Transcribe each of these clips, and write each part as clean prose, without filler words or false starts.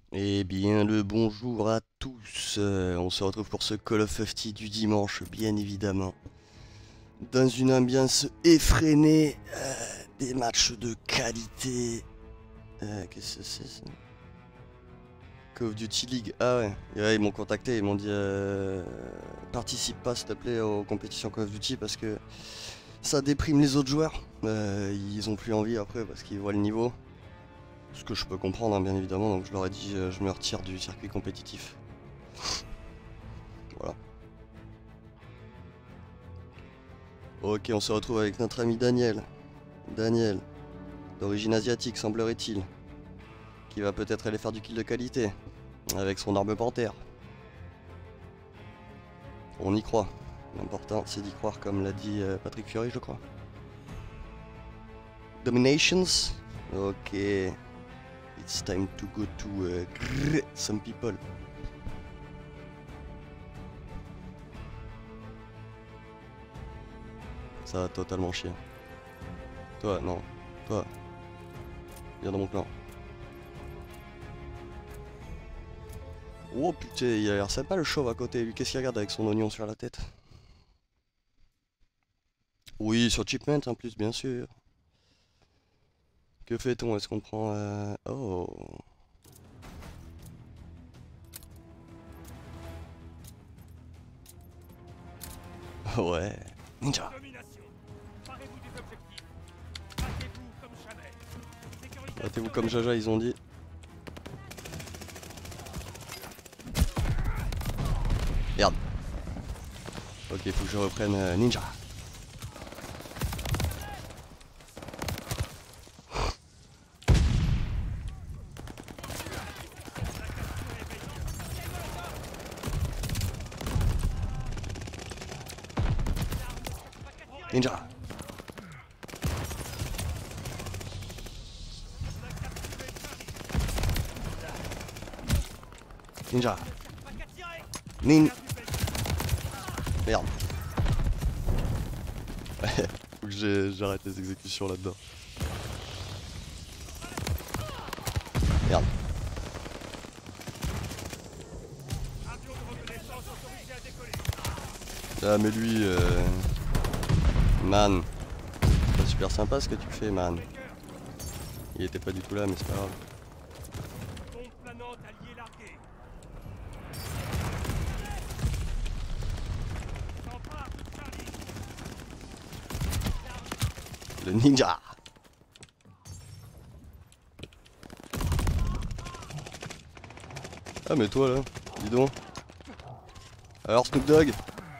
Eh bien, le bonjour à tous. On se retrouve pour ce Call of Duty du dimanche, bien évidemment. Dans une ambiance effrénée, des matchs de qualité. Qu'est-ce que c'est ça? Call of Duty League. Ah ouais. Ouais, ils m'ont contacté, ils m'ont dit participe pas s'il te plaît aux compétitions Call of Duty parce que ça déprime les autres joueurs. Ils ont plus envie après parce qu'ils voient le niveau. Ce que je peux comprendre, hein, bien évidemment, donc je leur ai dit je me retire du circuit compétitif. Voilà. Ok, on se retrouve avec notre ami Daniel. Daniel, d'origine asiatique, semblerait-il. Qui va peut-être aller faire du kill de qualité. Avec son arme panthère. On y croit. L'important, c'est d'y croire, comme l'a dit Patrick Fury, je crois. Dominations. Ok. It's time to go to some people. Ça va totalement chier. Toi, non. Toi. Viens dans mon clan. Oh putain, il a l'air sympa le chauve à côté. Lui, qu'est-ce qu'il regarde avec son oignon sur la tête? Oui, sur Chipment en plus, bien sûr. Que fait-on? Est-ce qu'on prend... Oh. Ouais. Ninja. Battez-vous comme Jaja, ils ont dit. Merde. Ok, faut que je reprenne Ninja. Ninja. Ninja. Merde. Faut que j'arrête les exécutions là-dedans. Merde. Ah mais lui, man. C'est pas super sympa ce que tu fais, man. Il était pas du tout là, mais c'est pas grave. Le ninja. Ah mais toi là, dis donc. Alors Snoop Dogg.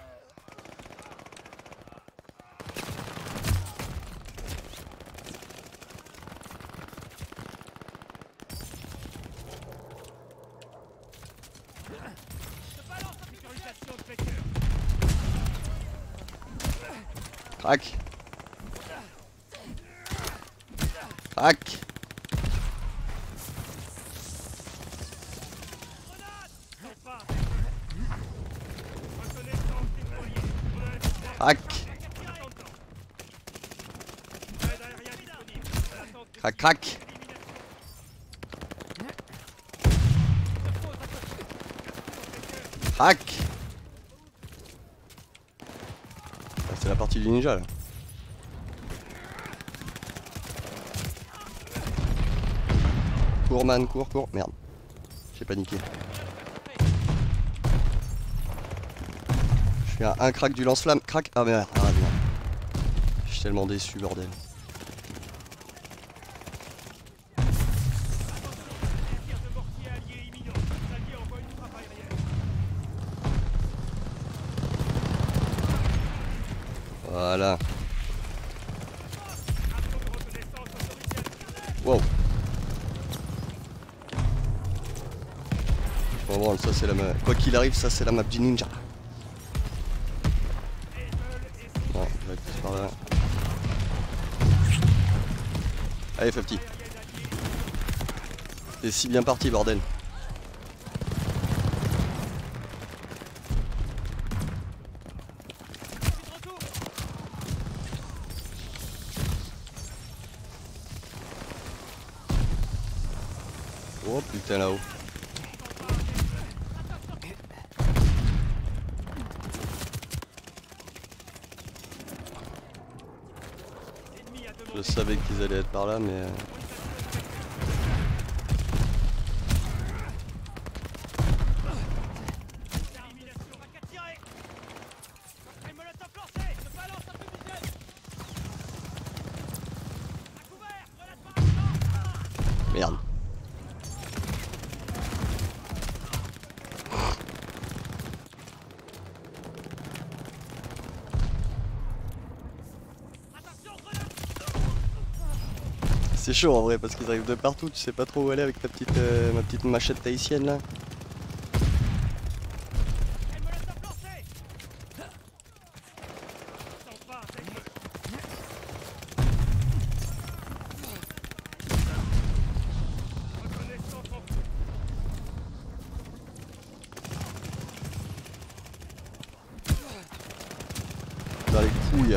Crac. Crac. Crac. Crac, crac. Crac. Ah, c'est la partie du ninja là. Cours man, cours, cours. Merde. J'ai paniqué. Je suis un crack du lance-flamme. Crac. Ah merde. Ah merde. Je suis tellement déçu, bordel. Voilà. Wow. Bon, ça c'est la map. Quoi qu'il arrive, ça c'est la map du ninja. Bon, je vais plus par là. Allez, fais petit. T'es si bien parti, bordel. Oh putain là-haut. Je savais qu'ils allaient être par là, mais... Merde. C'est chaud en vrai parce qu'ils arrivent de partout, tu sais pas trop où aller avec ta petite, ma petite machette tahitienne là. Dans les couilles.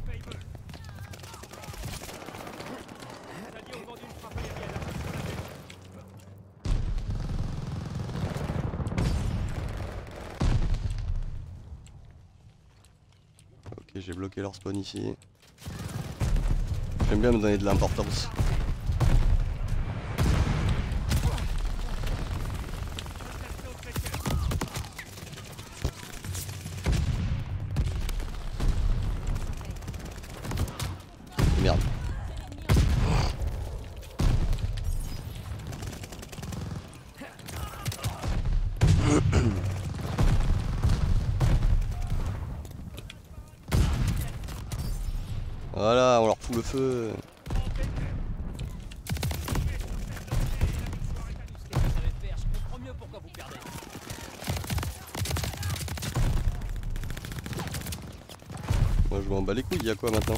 Ok, j'ai bloqué leur spawn ici. J'aime bien me donner de l'importance. Merde. Voilà, on leur fout le feu. Moi je m'en bats les couilles, y'a quoi maintenant?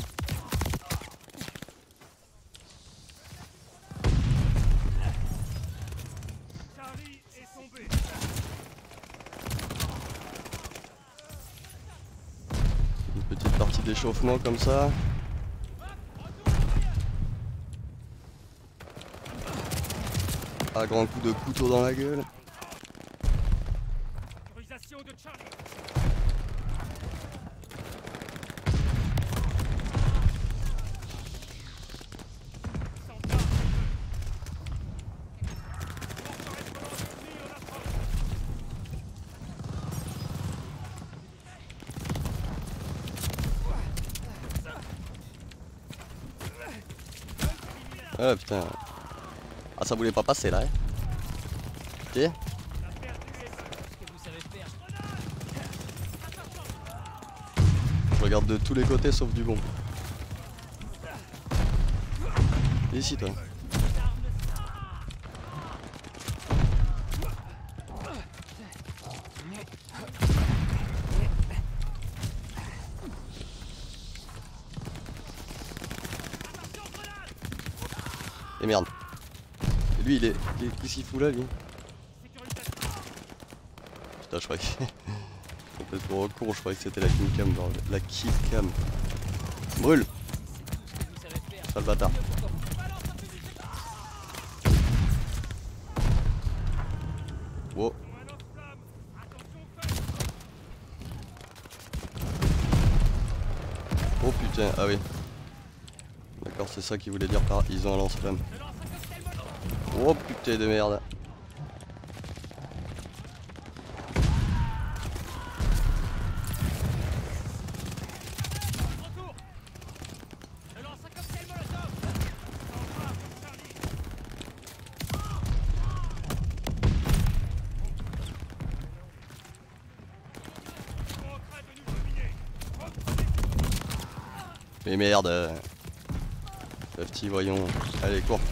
Une petite partie d'échauffement comme ça. Un grand coup de couteau dans la gueule. Ah putain. Ah ça voulait pas passer là. Ok. Je regarde de tous les côtés sauf du bon. Et ici toi. Et merde. Et lui il est... Qu'est-ce qu'il fout là lui? Putain je croyais que... complètement con, je croyais que c'était la killcam, la killcam. Brûle. Sale bâtard. Wow. Oh putain, ah oui. D'accord, c'est ça qu'il voulait dire par ils ont un lance-flamme. Oh putain de merde. Mais merde. Petit voyons. Allez cours.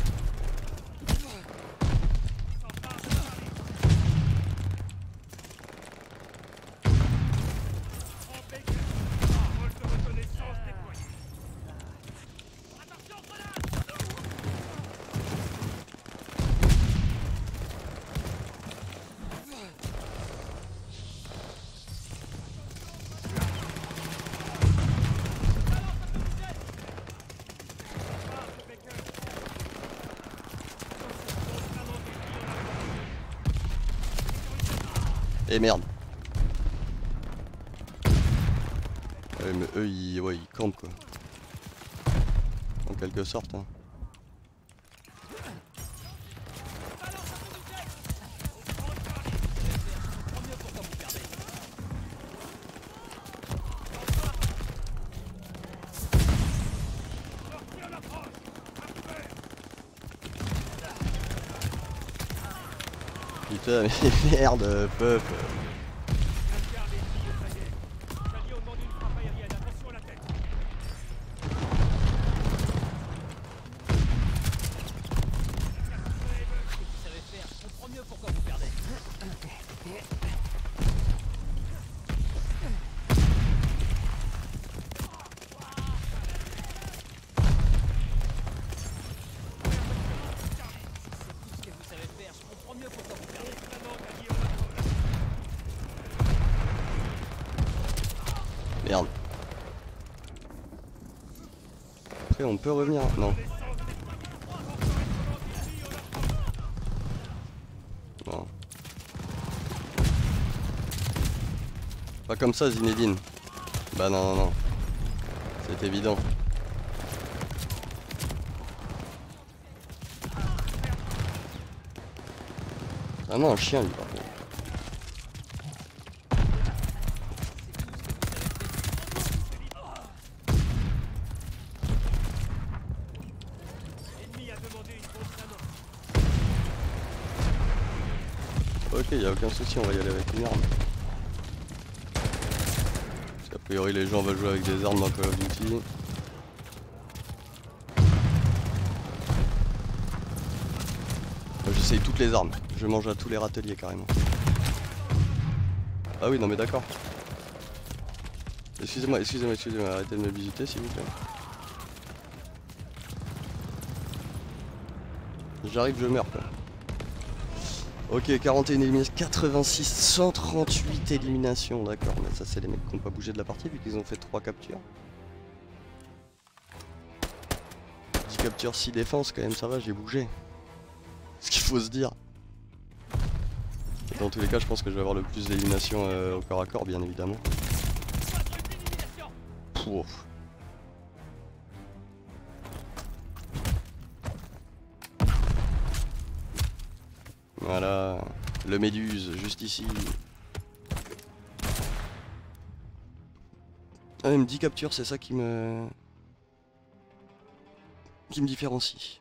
Et merde. Ouais, mais eux ils, ouais, ils campent quoi. en quelque sorte. Hein. Putain, mais merde, Puff. Merde. Après on peut revenir. Non. Bon. Pas comme ça Zinedine. Bah non non non. C'est évident. Ah non, un chien lui par contre. Ok, y a aucun souci, on va y aller avec une arme. Parce qu'a priori les gens veulent jouer avec des armes dans Call of Duty. J'essaye toutes les armes, je mange à tous les râteliers carrément. Ah oui, non mais d'accord. Excusez-moi, excusez-moi, excusez-moi, arrêtez de me visiter s'il vous plaît. J'arrive, je meurs quoi. Ok, 41 éliminations, 86, 138 éliminations, d'accord. Mais ça c'est les mecs qui n'ont pas bougé de la partie vu qu'ils ont fait 3 captures. 10 captures, 6 défenses quand même, ça va, j'ai bougé. Ce qu'il faut se dire. Et dans tous les cas, je pense que je vais avoir le plus d'éliminations au corps à corps, bien évidemment. Pouf. Voilà, le méduse, juste ici. Ah, même 10 captures, c'est ça qui me différencie.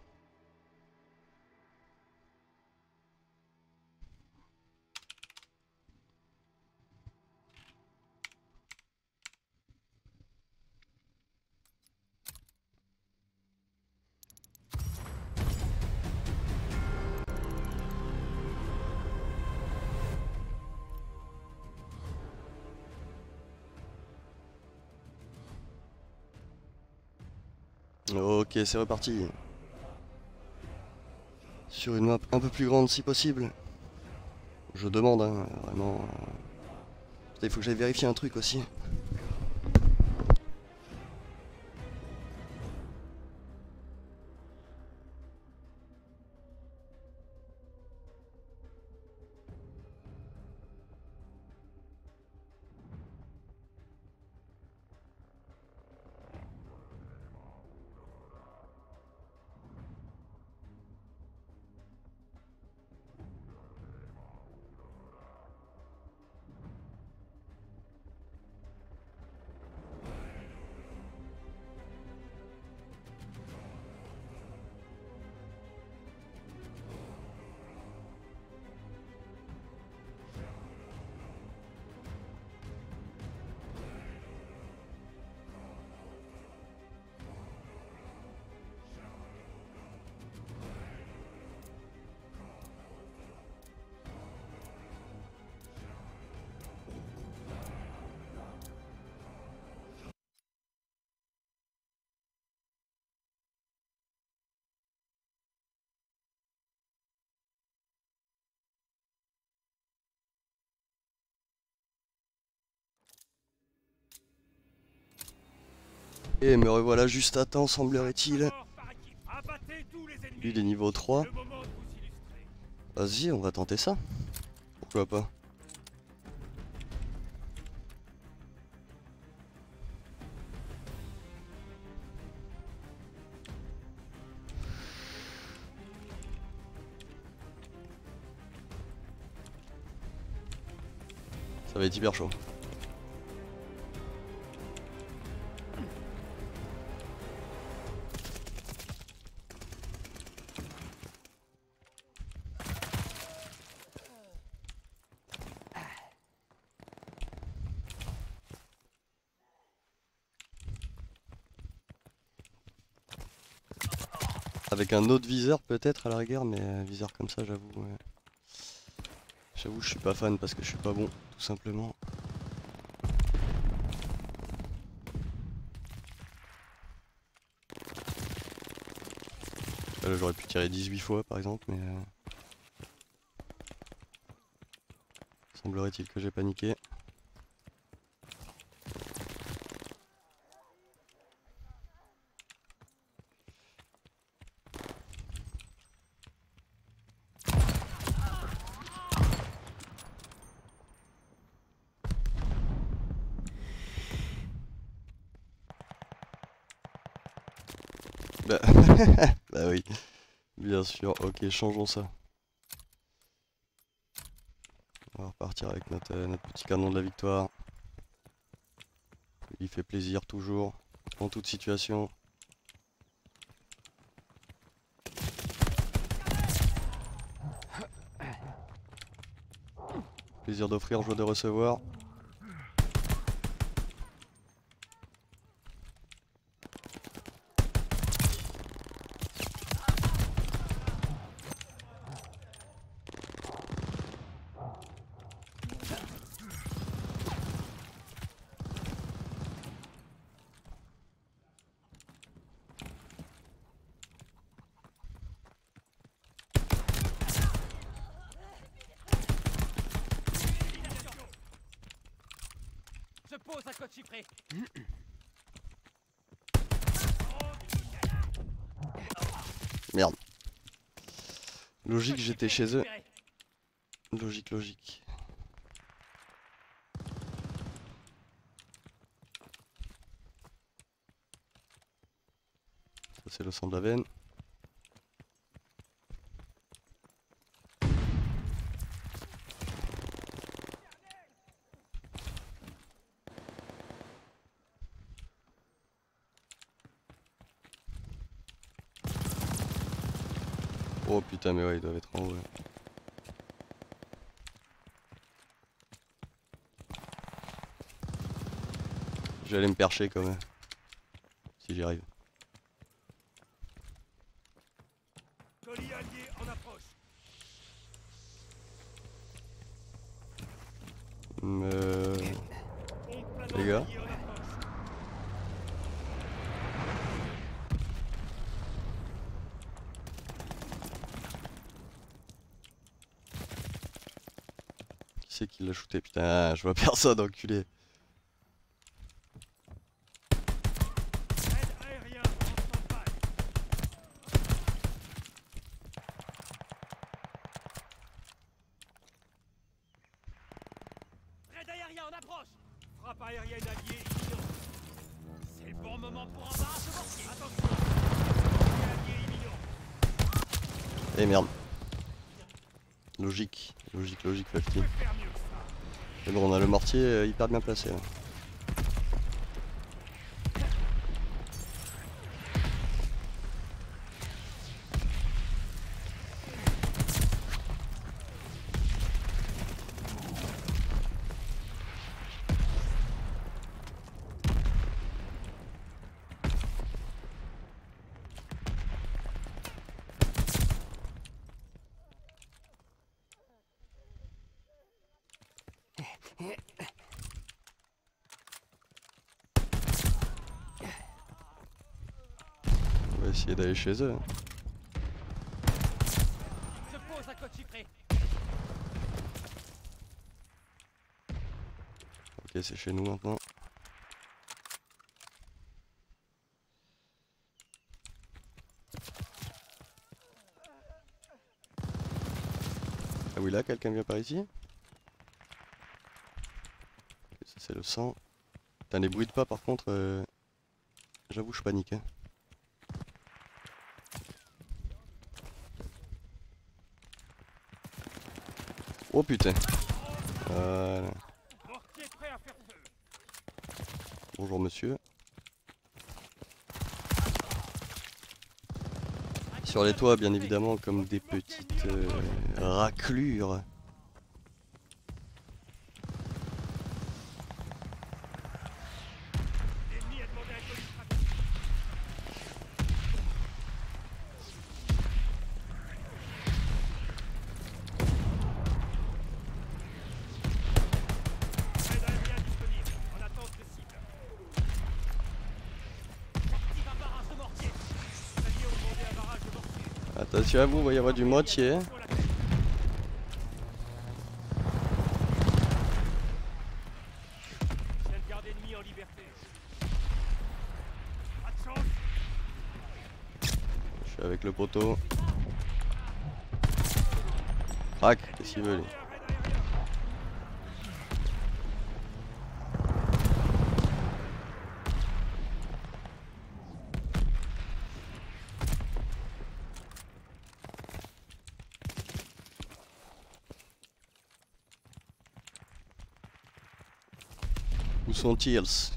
Ok, c'est reparti. Sur une map un peu plus grande si possible. Je demande, hein, vraiment. Il faut que j'aille vérifier un truc aussi. Et me revoilà juste à temps, semblerait-il. Lui, il est niveau 3. Vas-y, on va tenter ça. Pourquoi pas? va être hyper chaud. Avec un autre viseur peut-être à la rigueur, mais viseur comme ça j'avoue. J'avoue je suis pas fan parce que je suis pas bon, tout simplement. Là j'aurais pu tirer 18 fois par exemple, mais... semblerait-il que j'ai paniqué. Bah, bah oui, bien sûr. Ok, changeons ça. On va repartir avec notre petit canon de la victoire. Il fait plaisir toujours, en toute situation. Plaisir d'offrir, joie de recevoir. Je pose un code chiffré. Merde. Logique, j'étais chez eux. Logique, logique. Ça c'est le sang de la veine. Oh putain mais ouais ils doivent être en haut. Ouais. Je vais aller me percher quand même. Si j'y arrive. Colis allié en approche. Les gars. Qui c'est qui l'a shooté? Putain, je vois personne enculé. En approche. Frappe aérienne alliée imminente. C'est le bon moment pour embarquer ce mortier. Attention. Allié imminent. Eh merde. Logique, logique, logique, Fafty. Mais bon, on a le mortier hyper bien placé là. On va essayer d'aller chez eux. Je pose un code chiffré. Ok, c'est chez nous maintenant. Ah oui, là, quelqu'un vient par ici. Ok, ça c'est le sang. Putain, les bruits de pas par contre, j'avoue je panique. Hein. Oh putain. Voilà. Bonjour monsieur. Sur les toits, bien évidemment, comme des petites raclures. L'ennemi a demandé un colis rapide. Aide aérienne disponible. En attente de cible. Active un barrage de mortier. Les alliés ont demandé un barrage de mortier. Attention à vous, il va y avoir du moitié. Sur la tête. Ancienne garde ennemie en liberté. Pas de chance. Je suis avec le poteau. Crac, qu'est-ce qu'il veut lui? Où sont-ils? Ils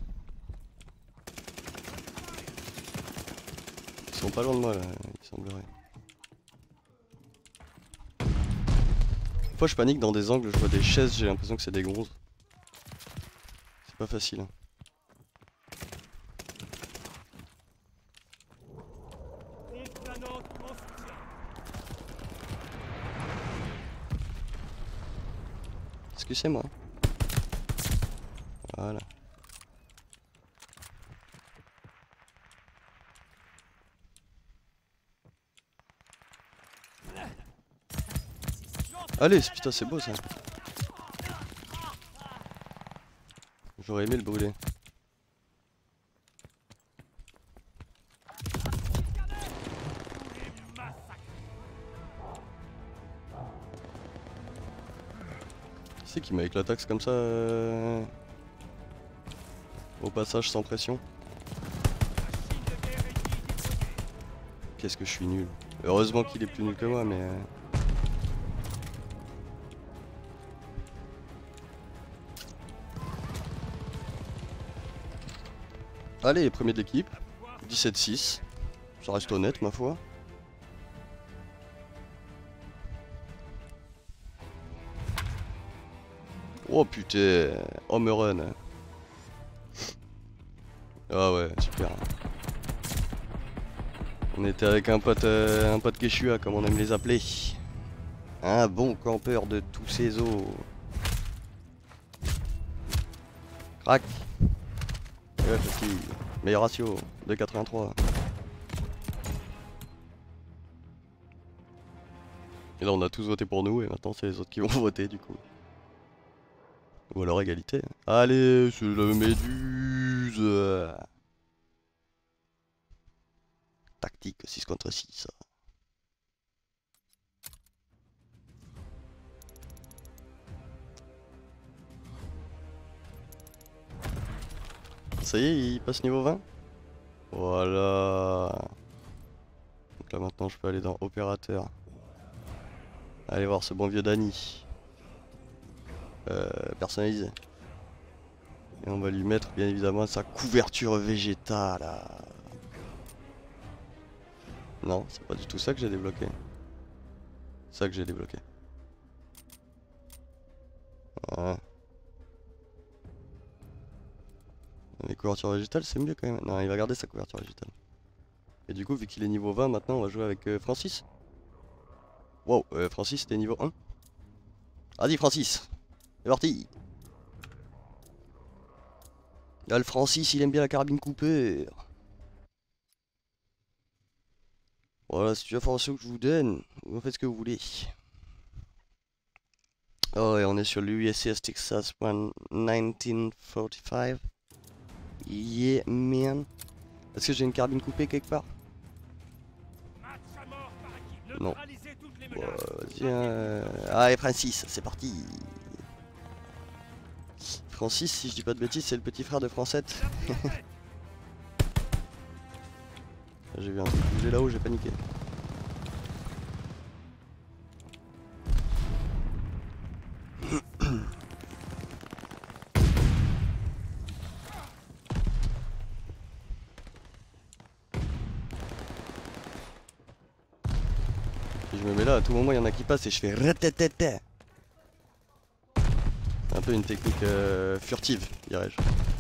sont pas loin de moi là, il semblerait. Des fois je panique dans des angles, je vois des chaises, j'ai l'impression que c'est des gonzes. C'est pas facile. Hein. Pompe planante en soutien. Est-ce que c'est moi? Voilà. Allez, putain c'est beau ça. J'aurais aimé le brûler. Les massacres. Qui c'est qui m'a éclaté comme ça au passage sans pression? Machine de guerre ennemie déployée. Qu'est-ce que je suis nul. Heureusement qu'il est plus nul que moi mais... Allez, premier de l'équipe. 17-6. Ça reste honnête ma foi. Oh putain, home run. Ah ouais, super. On était avec un pote Quechua, comme on aime les appeler. Un bon campeur de tous ces eaux. Crac. Ouais, petit. Meilleur ratio, 2,83. Et là on a tous voté pour nous et maintenant c'est les autres qui vont voter du coup. Ou alors égalité. Allez, c'est la méduse. Tactique 6 contre 6. Ça y est, il passe niveau 20. Voilà. Donc là maintenant je peux aller dans opérateur. Allez voir ce bon vieux Danny. Personnalisé. Et on va lui mettre bien évidemment sa couverture végétale. Non, c'est pas du tout ça que j'ai débloqué. Ça que j'ai débloqué. Voilà. Les couvertures végétales c'est mieux quand même. Non, il va garder sa couverture végétale. Et du coup vu qu'il est niveau 20 maintenant on va jouer avec Francis. Wow, Francis t'es niveau 1. Vas-y Francis. C'est parti. Là le Francis il aime bien la carabine coupée. Voilà, c'est une information que je vous donne. Vous faites ce que vous voulez. Oh et on est sur l'USS Texas 1945. Yeah man. Est-ce que j'ai une carabine coupée quelque part? Match à mort par équipe. Non. Neutralisez toutes les menaces. Allez Francis, c'est parti. Francis, si je dis pas de bêtises, c'est le petit frère de Francette. J'ai vu un truc bouger là-haut, j'ai paniqué. Et je me mets là, à tout moment il y en a qui passent et je fais ratatata. C'est un peu une technique furtive, dirais-je.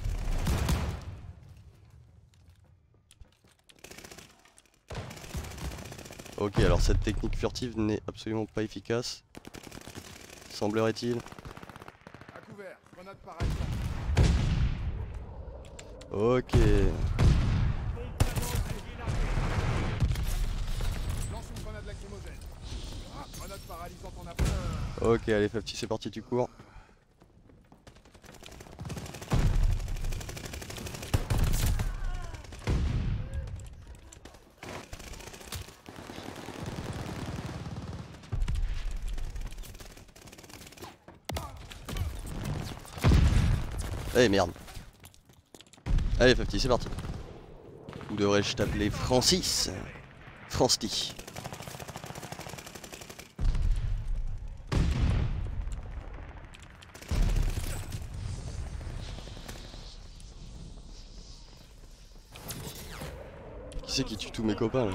Ok, alors cette technique furtive n'est absolument pas efficace. Semblerait-il. À couvert, grenade paralysante. Ok. Lance une grenade lacrymogène. Ah, grenade paralysante en approche. Ok, allez Fafty, c'est parti, tu cours. Eh merde. Allez Fafty, c'est parti. Ou devrais-je t'appeler Francis? Fransti. Qui c'est qui tue tous mes copains là?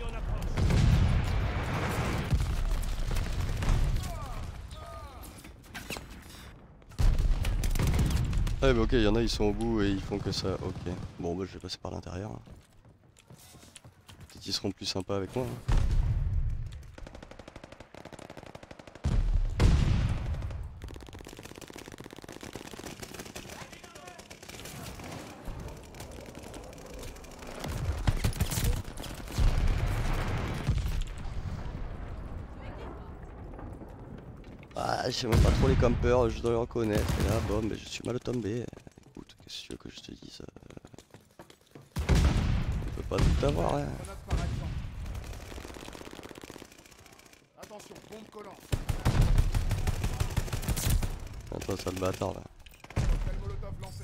Ouais bah ok, il y en a ils sont au bout et ils font que ça, ok. Bon bah je vais passer par l'intérieur. Peut-être qu'ils seront plus sympas avec moi. Ah, je sais même pas trop les campeurs, je dois le reconnaître. Et là, bon, mais je suis mal tombé. Écoute, qu'est-ce que tu veux que je te dise? On peut pas tout avoir, hein. Grenade paralysante. Attention, bombe collante. Attends, ça le bâtard là. Cocktail molotov lancé.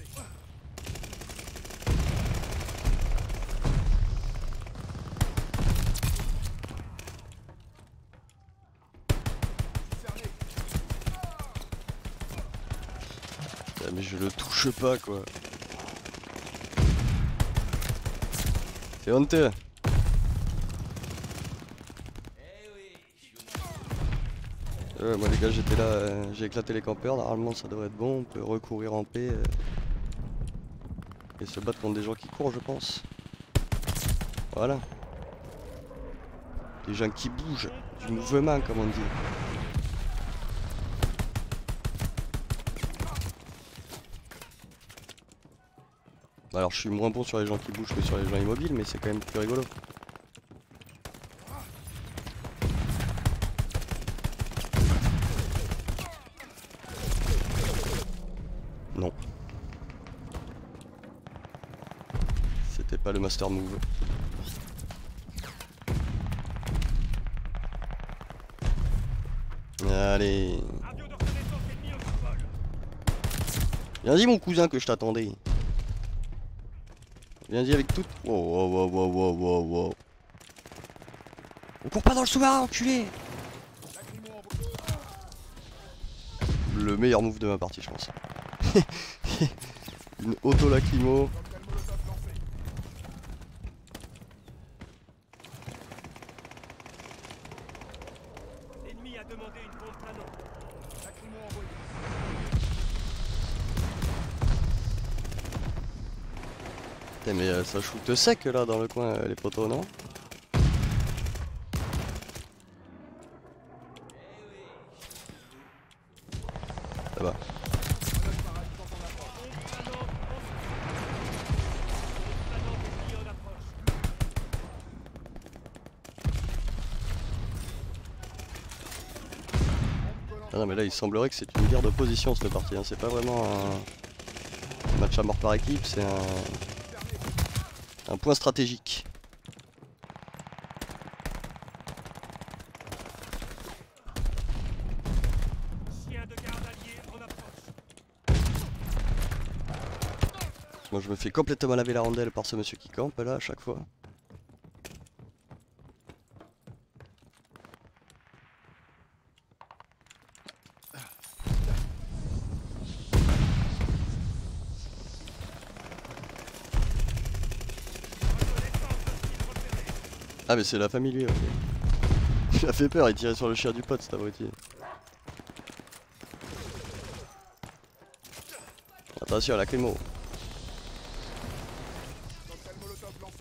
Cerné. Ah, mais je le touche pas quoi. C'est honteux. Moi les gars j'étais là, j'ai éclaté les campeurs, normalement ça devrait être bon, on peut recourir en paix et se battre contre des gens qui courent je pense. Voilà. Des gens qui bougent, du mouvement comme on dit. Alors je suis moins bon sur les gens qui bougent que sur les gens immobiles mais c'est quand même plus rigolo. Non. C'était pas le master move. Allez. Viens-y mon cousin que je t'attendais. Viens-y avec toute... Wow, wow, wow, wow, wow, wow, wow. On court pas dans le sous-marin, enculé. Le meilleur move de ma partie, je pense. Une auto-lacrymo. Cocktail molotov lancé. L'ennemi a demandé une bombe canon. Lacrymo envoyé. Putain, mais ça shoot sec là dans le coin, les poteaux, non? Là-bas. Grenade paralysante en approche. Canon ennemi en approche. Bombe collante. Ah non mais là il semblerait que c'est une guerre de position cette partie, hein. C'est pas vraiment un match à mort par équipe, c'est un point stratégique. Chien de garde allié en approche. Moi je me fais complètement laver la rondelle par ce monsieur qui campe là à chaque fois. Ah mais c'est la famille lui, ok. Il a fait peur, il tirait sur le chien du pote cet abruti. Attention à la Clémo. Cocktail Molotov lancé.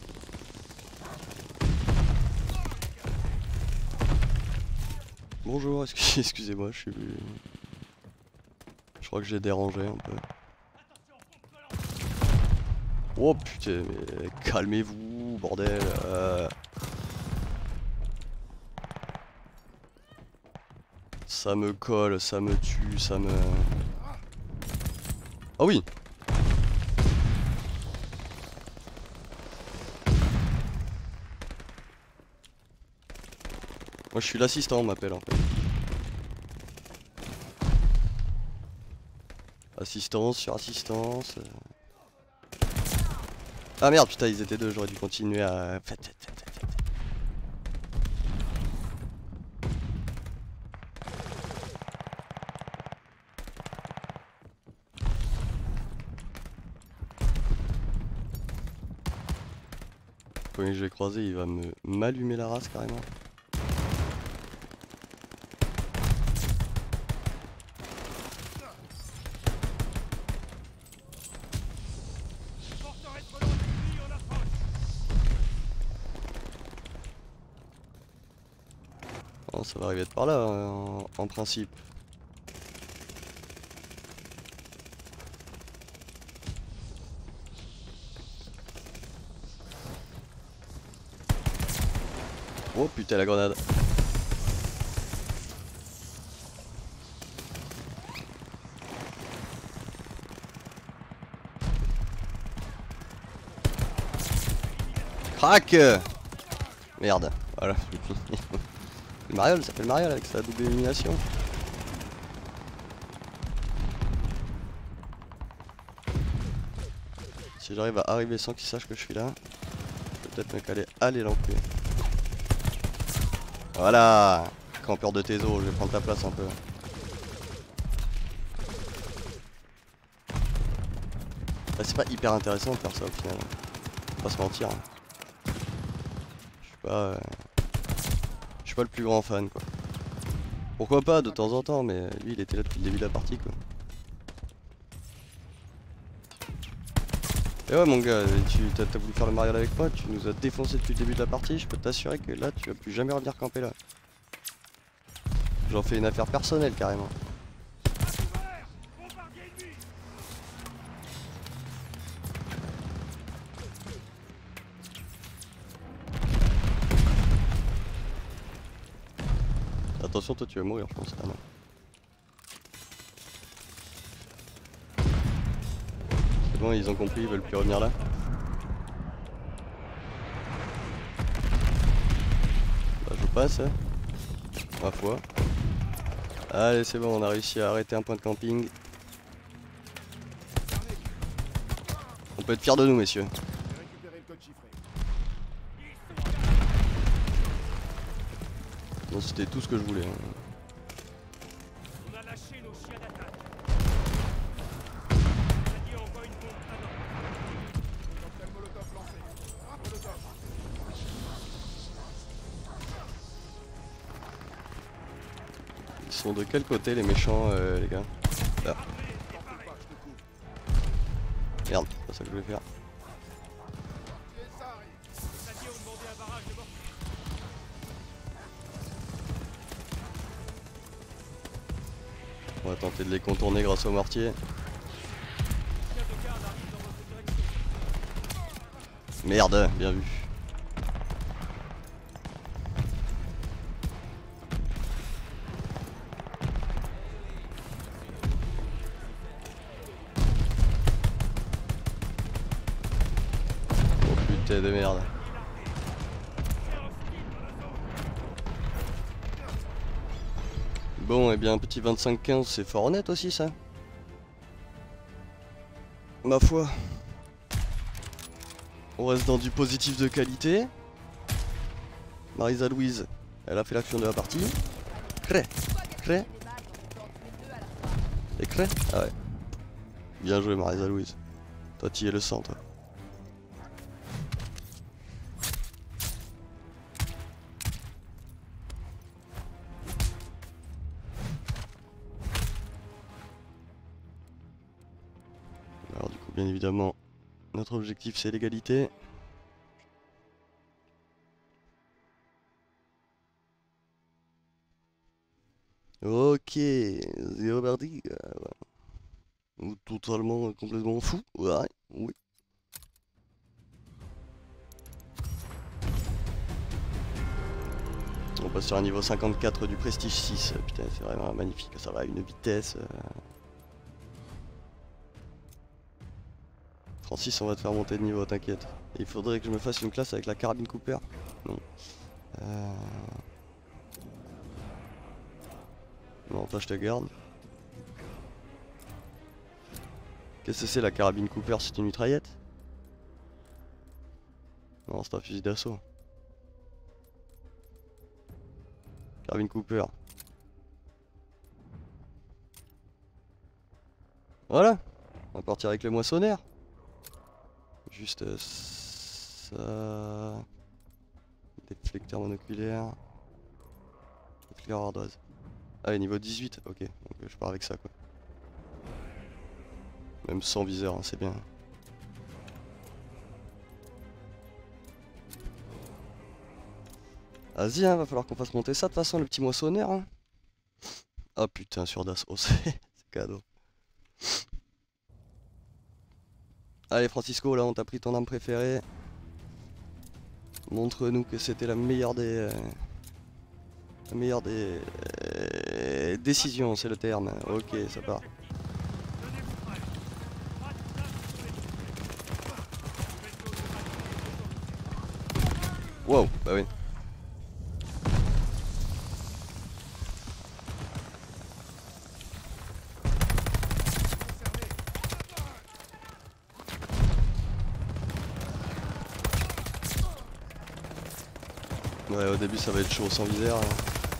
Bonjour, excusez-moi, je crois que j'ai dérangé un peu. Oh putain, mais calmez-vous, bordel. Ça me colle, ça me tue, ça me... Ah oui. Moi je suis l'assistant, on m'appelle en fait. Assistance sur assistance. Ah merde, putain, ils étaient deux, j'aurais dû continuer à... Le premier que je vais croiser, il va m'allumer la race carrément. Oh, ça va arriver de par là, en principe. Oh putain la grenade. Crac. Merde, voilà. Le Mariole, ça fait le Mariole avec sa double élimination. Si j'arrive à arriver sans qu'il sache que je suis là, je vais peut-être me caler à l'enculer. Voilà, campeur de tes os, je vais prendre ta place un peu. Bah, c'est pas hyper intéressant de faire ça au final. Faut pas se mentir. Je suis pas le plus grand fan quoi. Pourquoi pas de temps en temps, mais lui il était là depuis le début de la partie quoi. Et ouais mon gars, t'as voulu faire le mariole avec moi, tu nous as défoncé depuis le début de la partie, je peux t'assurer que là tu vas plus jamais revenir camper là. J'en fais une affaire personnelle carrément. Attention toi tu vas mourir je pense. Ah non. C'est bon, ils ont compris, ils veulent plus revenir là. Bah je passe, hein. Ma foi. Allez c'est bon, on a réussi à arrêter un point de camping. On peut être fiers de nous messieurs. J'ai récupéré le code chiffré. Bon c'était tout ce que je voulais. Hein. On a lâché nos chiens d'attaque. On envoie une bombe avant. Cocktail Molotov lancé. Molotov. Ils sont de quel côté les méchants les gars? Là. Merde, c'est pas ça que je voulais faire. Les alliés ont demandé un barrage de mortier. On va tenter de les contourner grâce au mortier. Chien de garde arrive dans votre direction. Merde, bien vu. Oh putain de merde. Bon, et bien un petit 25-15, c'est fort honnête aussi ça. Ma foi. On reste dans du positif de qualité. Marisa Louise, elle a fait l'action de la partie. Cré, cré. Et cré. Ah ouais. Bien joué Marisa Louise. Toi tu es le sang toi. évidemment, notre objectif c'est l'égalité. Ok, c'est parti. Ou totalement, complètement fou. Ouais, oui. On passe sur un niveau 54 du Prestige 6. Putain, c'est vraiment magnifique. Ça va à une vitesse. Francis, on va te faire monter de niveau, t'inquiète. Il faudrait que je me fasse une classe avec la carabine Cooper. Non. Non, toi je te garde. Qu'est-ce que c'est la carabine Cooper? C'est une mitraillette? Non, c'est un fusil d'assaut. Carabine Cooper. Voilà. On va partir avec le moissonnaire. Juste ça. Déflecteur monoculaire. Déflecteur ardoise. Ah, niveau 18, ok. Donc je pars avec ça quoi. Même sans viseur, hein, c'est bien. Vas-y, hein, va falloir qu'on fasse monter ça de toute façon, le petit moissonnaire. Hein. Ah putain, sur Dassault, c'est cadeau. Allez Francisco, là on t'a pris ton arme préférée. Montre-nous que c'était la meilleure des... décisions, c'est le terme. Ok, ça part. Wow, bah oui. Ouais, au début ça va être chaud sans viseur. Hein.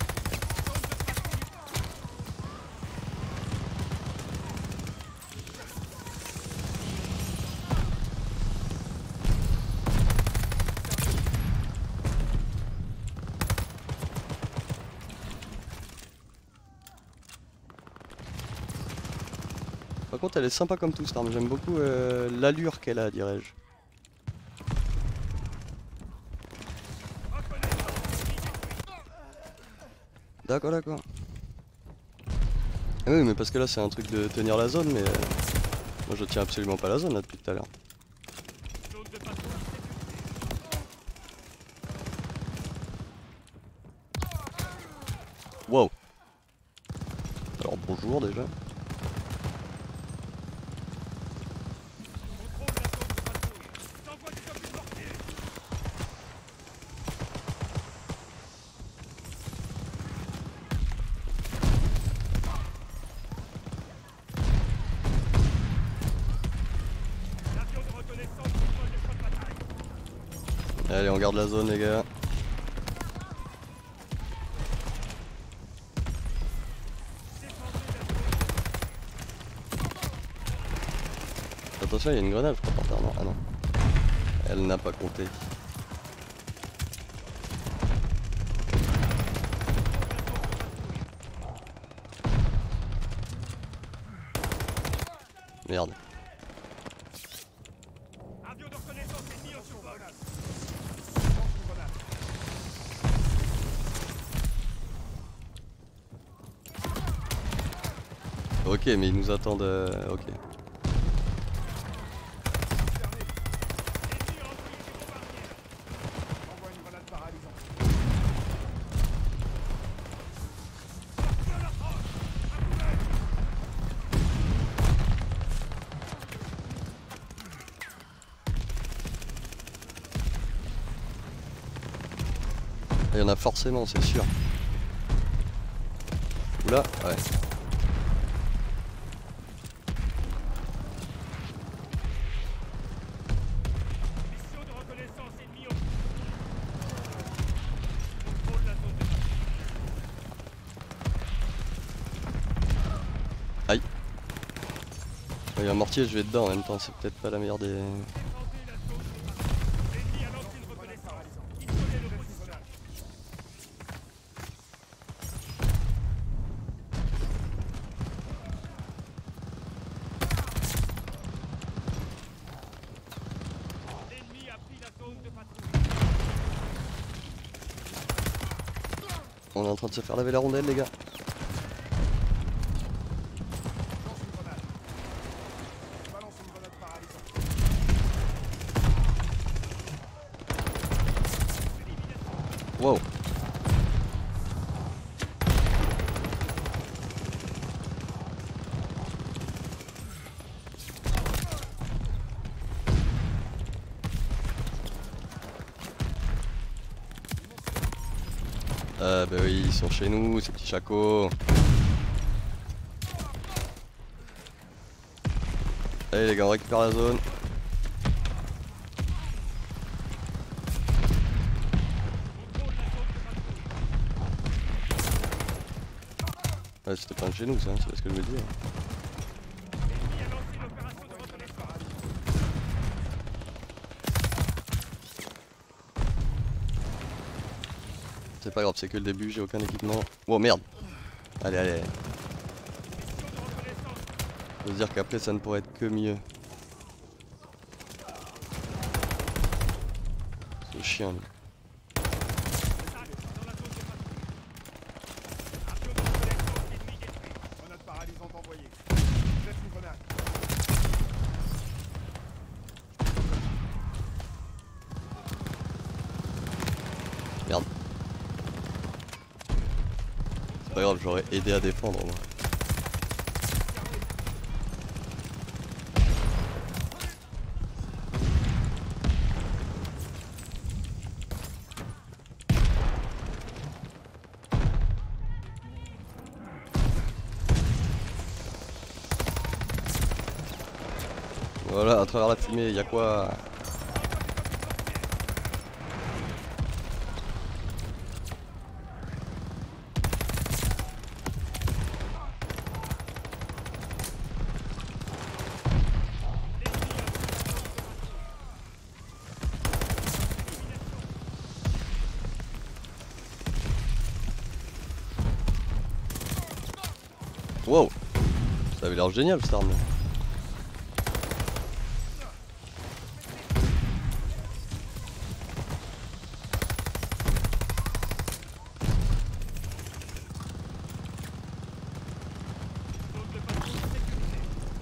Par contre elle est sympa comme tout cette arme, j'aime beaucoup l'allure qu'elle a, dirais-je. D'accord, d'accord. Ah oui, mais parce que là c'est un truc de tenir la zone, mais moi je tiens absolument pas la zone là depuis tout à l'heure. Wow. Alors bonjour déjà. Allez, on garde la zone les gars. Attention, il y a une grenade, je crois, par terre. Non, ah non. Elle n'a pas compté. Merde. Ok, mais ils nous attendent. Ok. Il y en a forcément, c'est sûr. Oula, ouais. Aïe. Il y a un mortier, je vais dedans en même temps, c'est peut-être pas la meilleure des... On est en train de se faire laver la rondelle les gars. Lance une grenade. Balance une grenade paralysante. Wow. Ah bah oui, ils sont chez nous, ces petits chacos. Allez les gars, on récupère la zone. Ouais, c'était pas un de chez nous ça, c'est ce que je veux dire. L'ennemi a lancé l'opération de reconnaissance. C'est pas grave, c'est que le début, j'ai aucun équipement. Oh merde. Allez, allez. Mission de reconnaissance. Faut se dire qu'après ça ne pourrait être que mieux. Ce chien lui. Attaque dans la zone de patrouille. Avion de reconnaissance ennemi détruit. Grenade paralysante envoyée. Jette une grenade. Merde. C'est pas grave, j'aurais aidé à défendre moi. Voilà, à travers la fumée, y'a quoi? Wow! Ça avait l'air génial cette arme. Zone de patrouille sécurisée.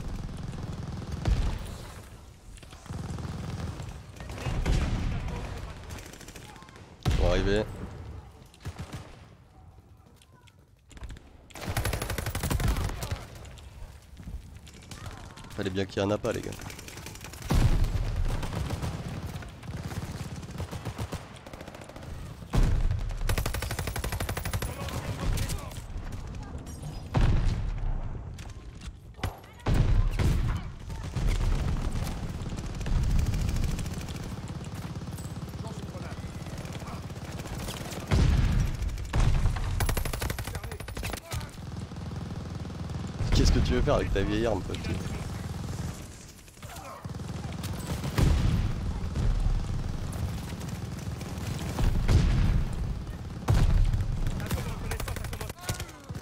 Ils vont arriver. Fallait bien qu'il y ait un appât les gars. Lance une grenade. Qu'est-ce que tu veux faire avec ta vieille arme petit? Avion de reconnaissance accommode.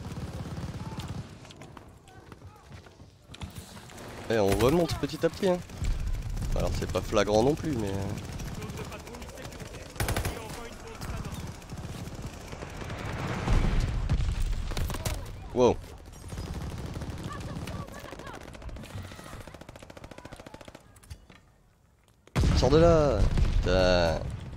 Eh, on remonte petit à petit hein. Alors c'est pas flagrant non plus mais... Zone de patrouille sécurisée. Et enfin une zone planante. Wow. Sors de là. Putain.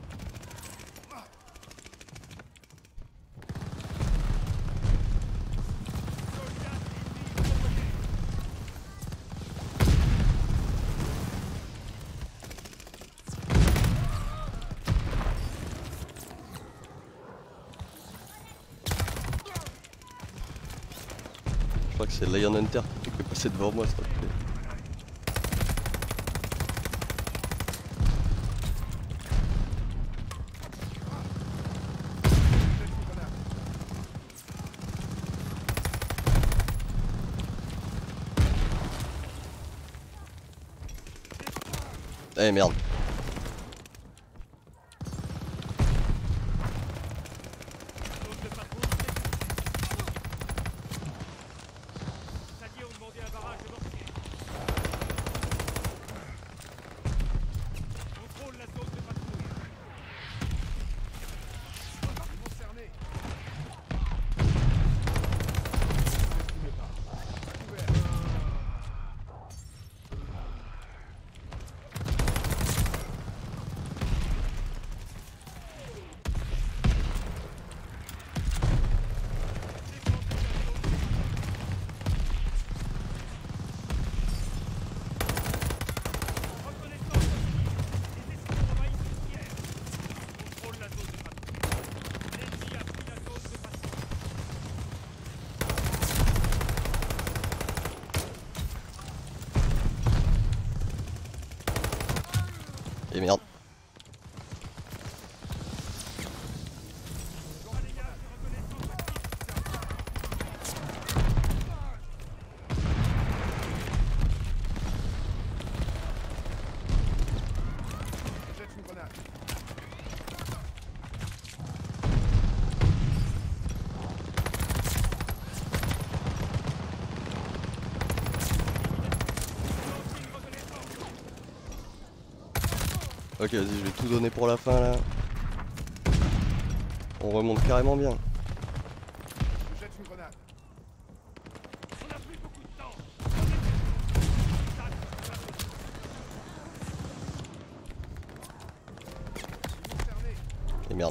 Je crois que c'est Lion Hunter qui est passé devant moi s'il te plaît. Jette une grenade. Eh merde. Zone de patrouille sécurisée. Sadier ont demandé un barrage de mortier. Contrôle la zone de patrouille. Ils vont cerner. Et merde. Jette une grenade. Ok, vas-y, je vais tout donner pour la fin là. On remonte carrément bien. Je jette une grenade. On n'a plus beaucoup de temps. Concerné. Et merde.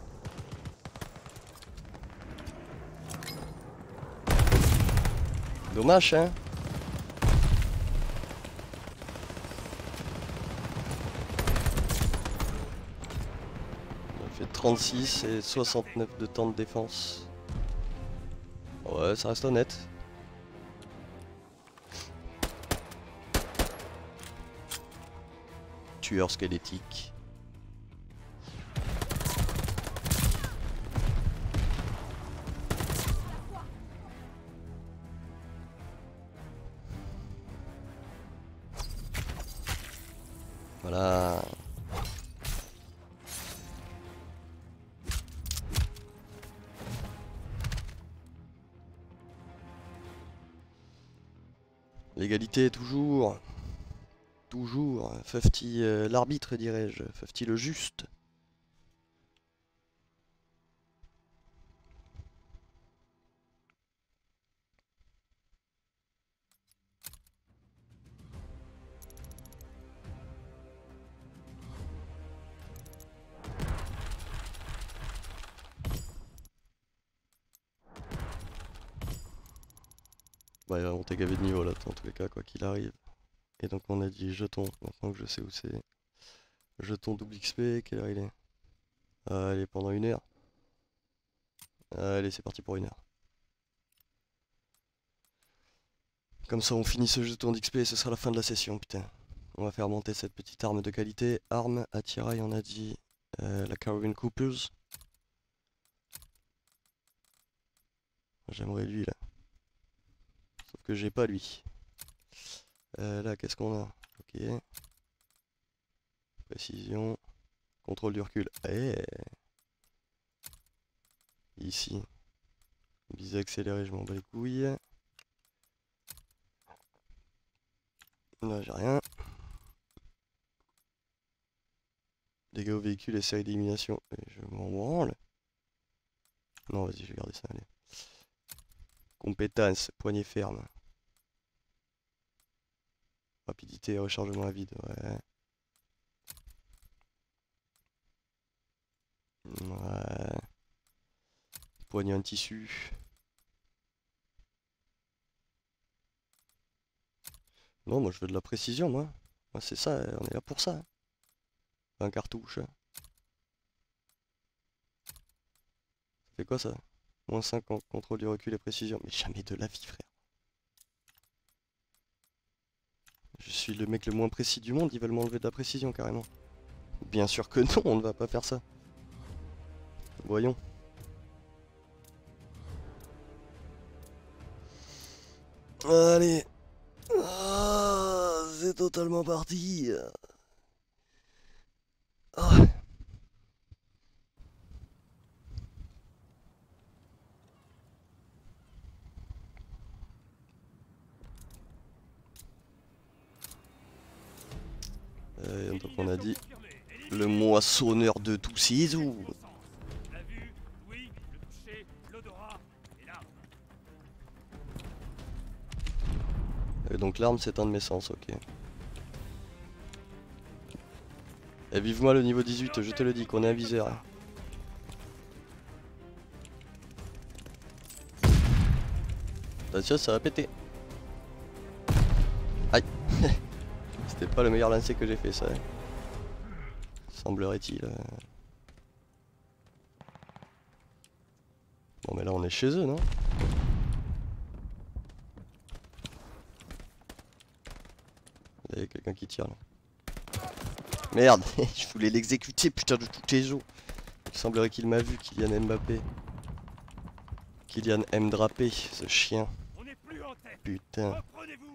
Dommage, hein. On fait 36 et 69 de temps de défense. Ouais, ça reste honnête. Tueur squelettique. Voilà. L'égalité toujours. Toujours. Fufty l'arbitre dirais-je. Fufty le juste. Bah, il va monter gavé de niveau là, dans tous les cas, quoi qu'il arrive. Et donc on a dit jeton, maintenant que je sais où c'est. Jeton double XP, quelle heure il est? Allez, pendant 1 heure. Allez, c'est parti pour 1 heure. Comme ça on finit ce jeton d'XP et ce sera la fin de la session, putain. On va faire monter cette petite arme de qualité. Arme, attirail, on a dit la Carabine Coopers. J'aimerais lui là. Sauf que j'ai pas lui. Là, qu'est-ce qu'on a? Ok. Précision. Contrôle du recul. Eh. Ici. Visée accélérée, je m'en bats les couilles. Là, j'ai rien. Dégâts au véhicule et série d'élimination. Je m'en branle. Non, vas-y, je vais garder ça, allez. Compétence, poignée ferme. Rapidité et rechargement à vide, ouais. Ouais. Poignée en tissu. Non, moi je veux de la précision, moi. Moi c'est ça, on est là pour ça. Un cartouche. Ça fait quoi ça? Moins 5 en contrôle du recul et précision. Mais jamais de la vie, frère. Je suis le mec le moins précis du monde, ils veulent m'enlever de la précision carrément. Bien sûr que non, on ne va pas faire ça. Voyons. Allez. Ah, c'est totalement parti. Ah. Donc on a dit le moissonneur de tous ces os. La vue, oui, le toucher, l'odorat et l'arme. Et donc l'arme c'est un de mes sens, ok. Et vive-moi le niveau 18, je te le dis qu'on est un viseur. Hein. Attention, ça va péter. Aïe. C'était pas le meilleur lancer que j'ai fait ça. Hein. Semblerait-il. Bon mais là on est chez eux, non? Il y a quelqu'un qui tire là. Merde, je voulais l'exécuter, putain de toutes les eaux. Il semblerait qu'il m'a vu, Kylian Mbappé. Kylian Mdrappé, ce chien. On n'est plus en tête. Putain. Reprenez-vous.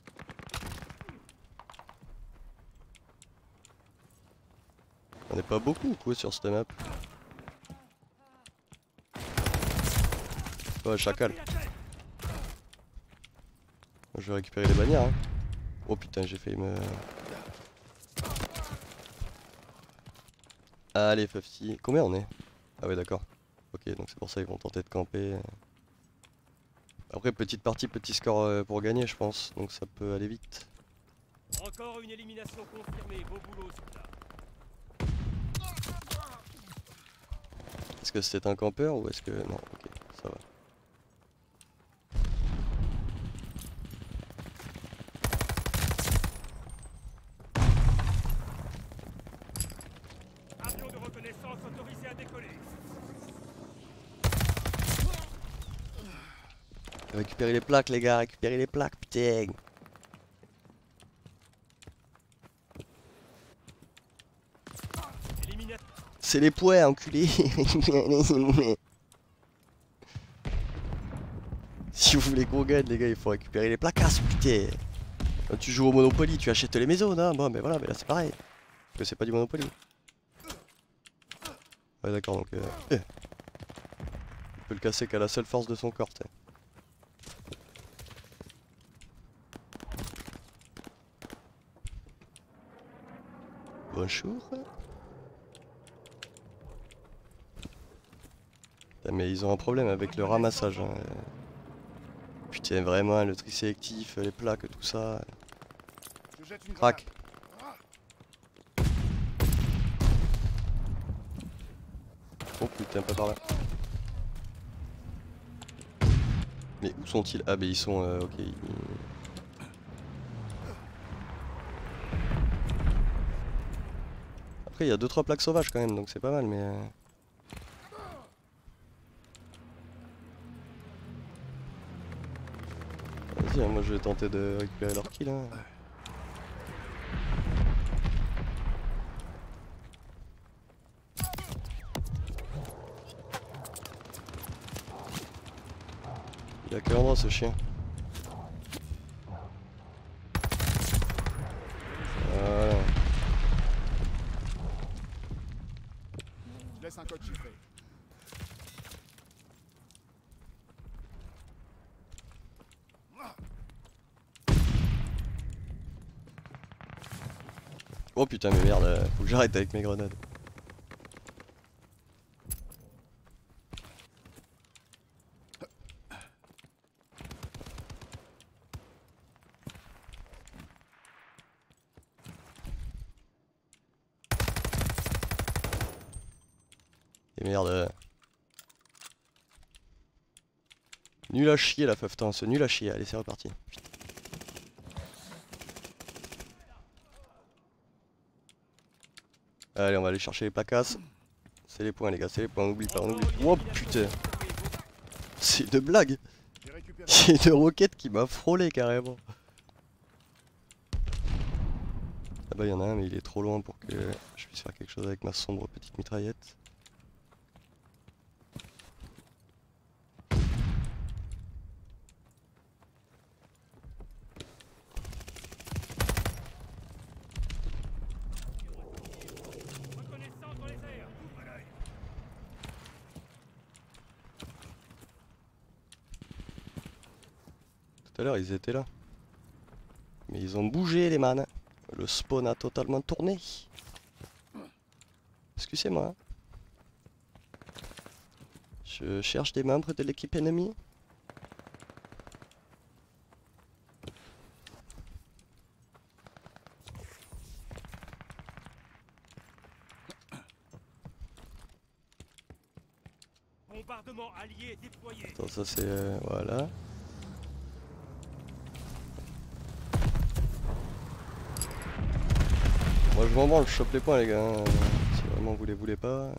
On n'est pas beaucoup quoi sur cette map. Ouais, chacal. Je vais récupérer les bannières. Hein. Oh putain, j'ai failli me... Allez, Fafty. Combien on est? Ah ouais, d'accord. Ok, donc c'est pour ça qu'ils vont tenter de camper. Après, petite partie, petit score pour gagner, je pense. Donc ça peut aller vite. Encore une élimination confirmée. Beau boulot, soldat. Est-ce que c'était un campeur ou est-ce que... Non, ok, ça va. Avion de reconnaissance autorisé à décoller. Récupérez les plaques, les gars, récupérez les plaques, putain. Élimination. C'est les poings, enculé. Si vous voulez qu'on gagne, les gars, il faut récupérer les placasses, putain. Quand tu joues au Monopoly, tu achètes les maisons, hein. Bon, mais voilà, mais là c'est pareil. Parce que c'est pas du Monopoly. Ouais, d'accord, donc... il peut le casser qu'à la seule force de son corps, t'sais. Bonjour. Putain, mais ils ont un problème avec le ramassage. Hein. Putain, vraiment, le tri sélectif, les plaques, tout ça. Je jette une Crac. Oh putain, pas par là. Mais où sont-ils? Ah, mais ils sont. Ok. Après, il y a 2-3 plaques sauvages quand même, donc c'est pas mal, mais. Vas-y, hein, moi je vais tenter de récupérer leur kill. Hein. Il est à quel endroit ce chien? Voilà. Je laisse un code chiffré. Oh putain, mais merde, faut que j'arrête avec mes grenades. Et merde. Nul à chier la feuf, c'est nul à chier. Allez, c'est reparti. Putain. Allez, on va aller chercher les placasses. C'est les points, les gars, c'est les points, on oublie pas, on oublie. Oh putain! C'est de blague! J'ai récupéré. C'est une roquette qui m'a frôlé carrément. Ah bah, il y en a un, mais il est trop loin pour que je puisse faire quelque chose avec ma sombre petite mitraillette. Reconnaissance dans les airs. Ouvre l'œil. Tout à l'heure, ils étaient là. Mais ils ont bougé, les man. Le spawn a totalement tourné. Excusez-moi. Je cherche des membres de l'équipe ennemie. Bombardement allié déployé. Attends, ça c'est... voilà. Moi je m'en branle, je chope les points les gars. Hein. Si vraiment vous les voulez pas.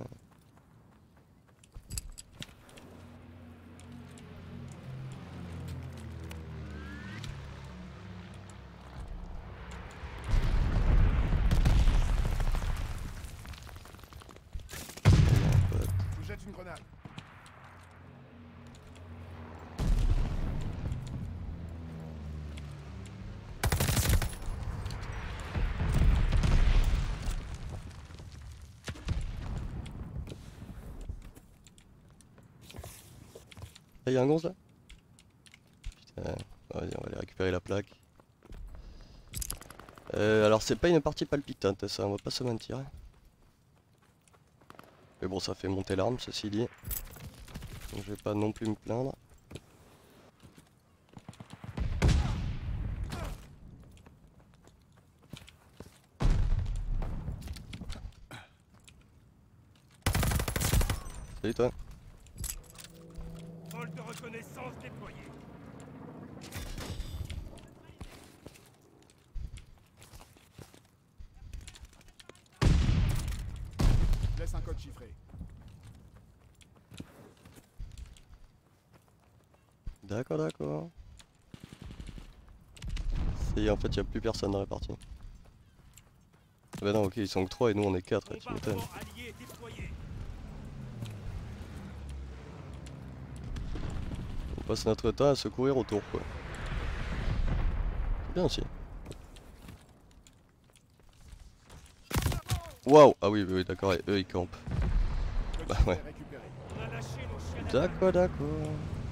Ah, y'a un gonze là? Putain, vas-y, on va aller récupérer la plaque. Alors c'est pas une partie palpitante ça, on va pas se mentir. Mais bon, ça fait monter l'arme, ceci dit. Donc je vais pas non plus me plaindre. Salut toi. Vol de reconnaissance déployé. Laisse un code chiffré. D'accord, d'accord. Et en fait, y a plus personne dans la partie. Bah non, ok, ils sont que 3 et nous on est 4, tu m'étonnes. Bombardement allié déployé. On passe notre temps à se courir autour, quoi. C'est bien aussi. Waouh! Ah oui, oui, oui, d'accord, et eux ils campent. Code Bah chiffré ouais. récupéré. On a lâché nos chiens d'attaque. D'accord, d'accord.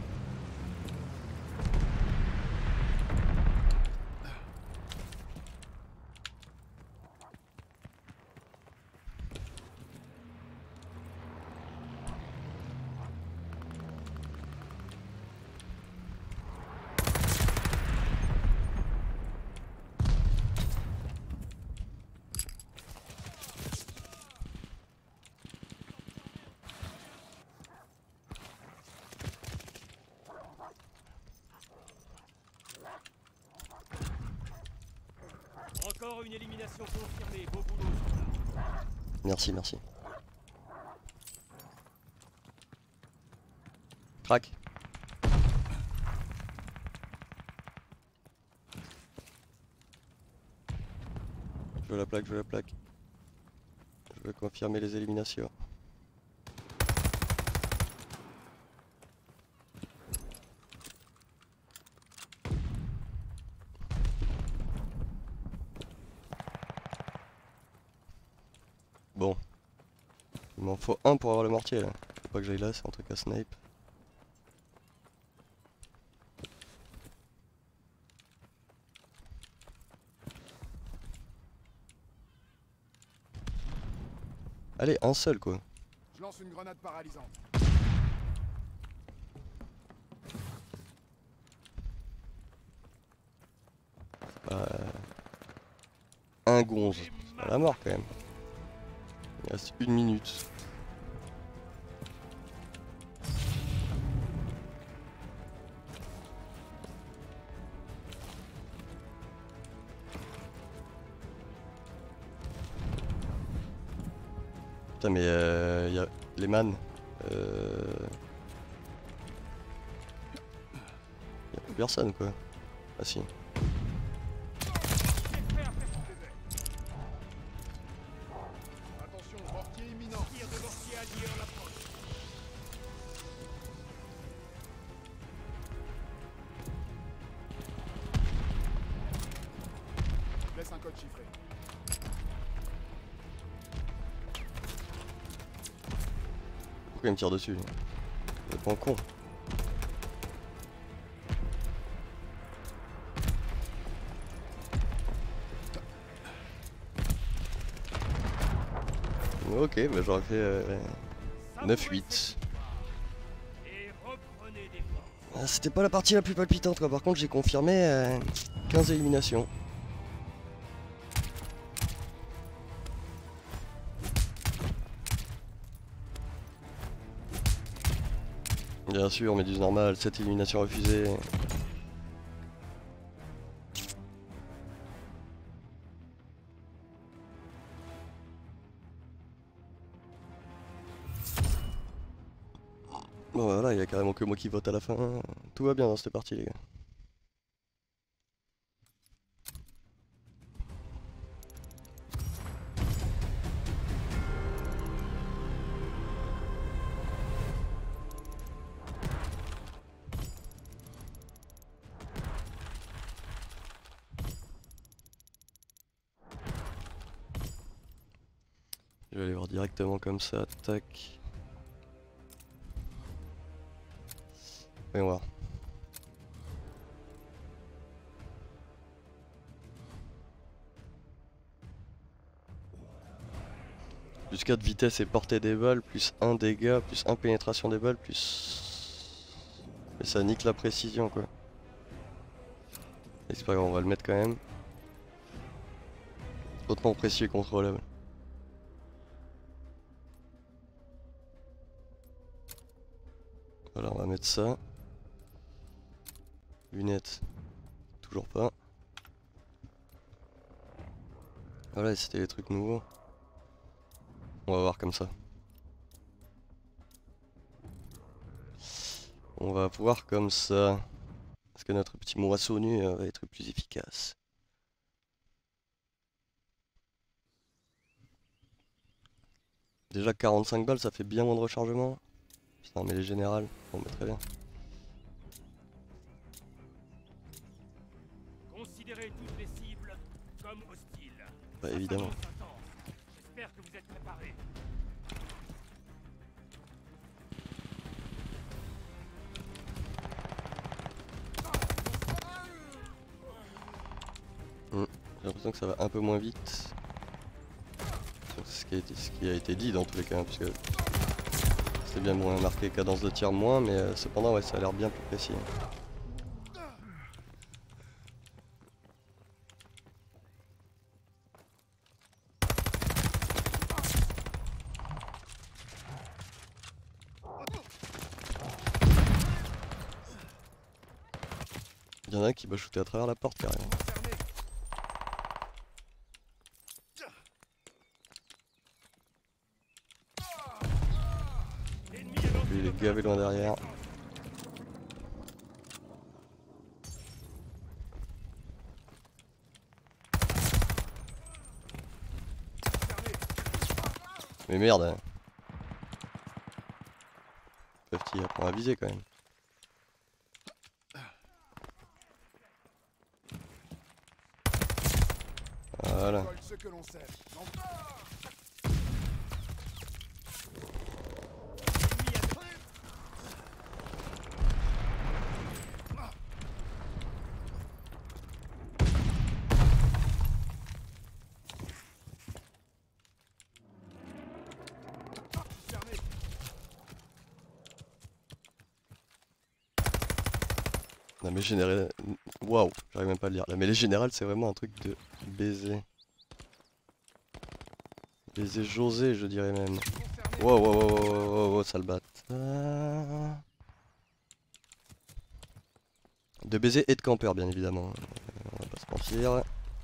Encore une élimination confirmée. Beau boulot, soldat. Merci, merci. Crac. Je veux la plaque, je veux la plaque. Je veux confirmer les éliminations. Bon. Il m'en faut un pour avoir le mortier là. Faut pas que j'aille là, c'est un truc à snipe. Allez, un seul quoi. Je lance une grenade paralysante. Un gonze. C'est pas la mort quand même. Il reste 1 minute. Putain mais y a les man. Y a plus personne quoi. Ah si. Attention, mortier imminent. Tir de mortier allié en approche. Laisse un code chiffré. Pourquoi il me tire dessus? Il est pas con. Ok, bah j'aurais fait 9-8. Et reprenez des forces. Ah, c'était pas la partie la plus palpitante quoi, par contre j'ai confirmé 15 éliminations. Bien sûr, mais du normal, 7 éliminations refusées. Bon voilà, il y a carrément que moi qui vote à la fin. Tout va bien dans cette partie les gars. Je vais aller voir directement comme ça, tac. Voyons voir. Plus 4 vitesse et portée des balles, plus 1 dégât, plus 1 pénétration des balles, plus... Et ça nique la précision quoi. Et c'est pas grave, on va le mettre quand même. Hautement précis et contrôlable. Voilà, on va mettre ça. Lunettes, toujours pas. Voilà, c'était les trucs nouveaux. On va voir comme ça. On va voir comme ça. Est-ce que notre petit moisseau nu va être plus efficace? Déjà 45 balles, ça fait bien moins de rechargement. Putain, mais les générales, bon bah très bien. Considérez toutes les cibles comme hostiles. Bah évidemment. J'espère que vous êtes préparés. J'ai l'impression que ça va un peu moins vite. C'est ce qui a été dit dans tous les cas, hein, puisque c'est bien moins marqué, cadence de tir moins, mais cependant ouais, ça a l'air bien plus précis. Il y en a un qui va shooter à travers la porte carrément. Lui il est gavé loin derrière. Mais merde hein. Peuvent-ils apprendre à viser quand même. Voilà. La mêlée générale... Waouh, j'arrive même pas à le lire. La mêlée générale c'est vraiment un truc de baiser. Baiser José je dirais même. Wow, wow, wow, wow, wow, wow, sale batte. De baiser et de campeur bien évidemment. On va pas se mentir.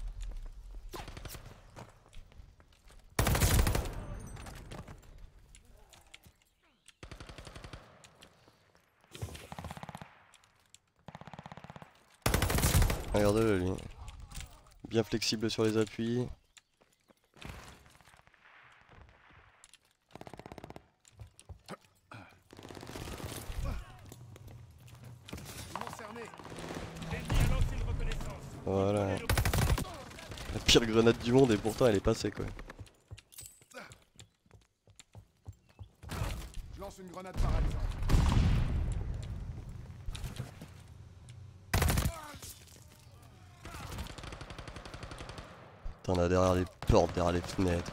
Regarde-le lui. Bien flexible sur les appuis. Voilà. La pire grenade du monde et pourtant elle est passée quoi. Je lance une grenade paralysante. T'en as derrière les portes, derrière les fenêtres.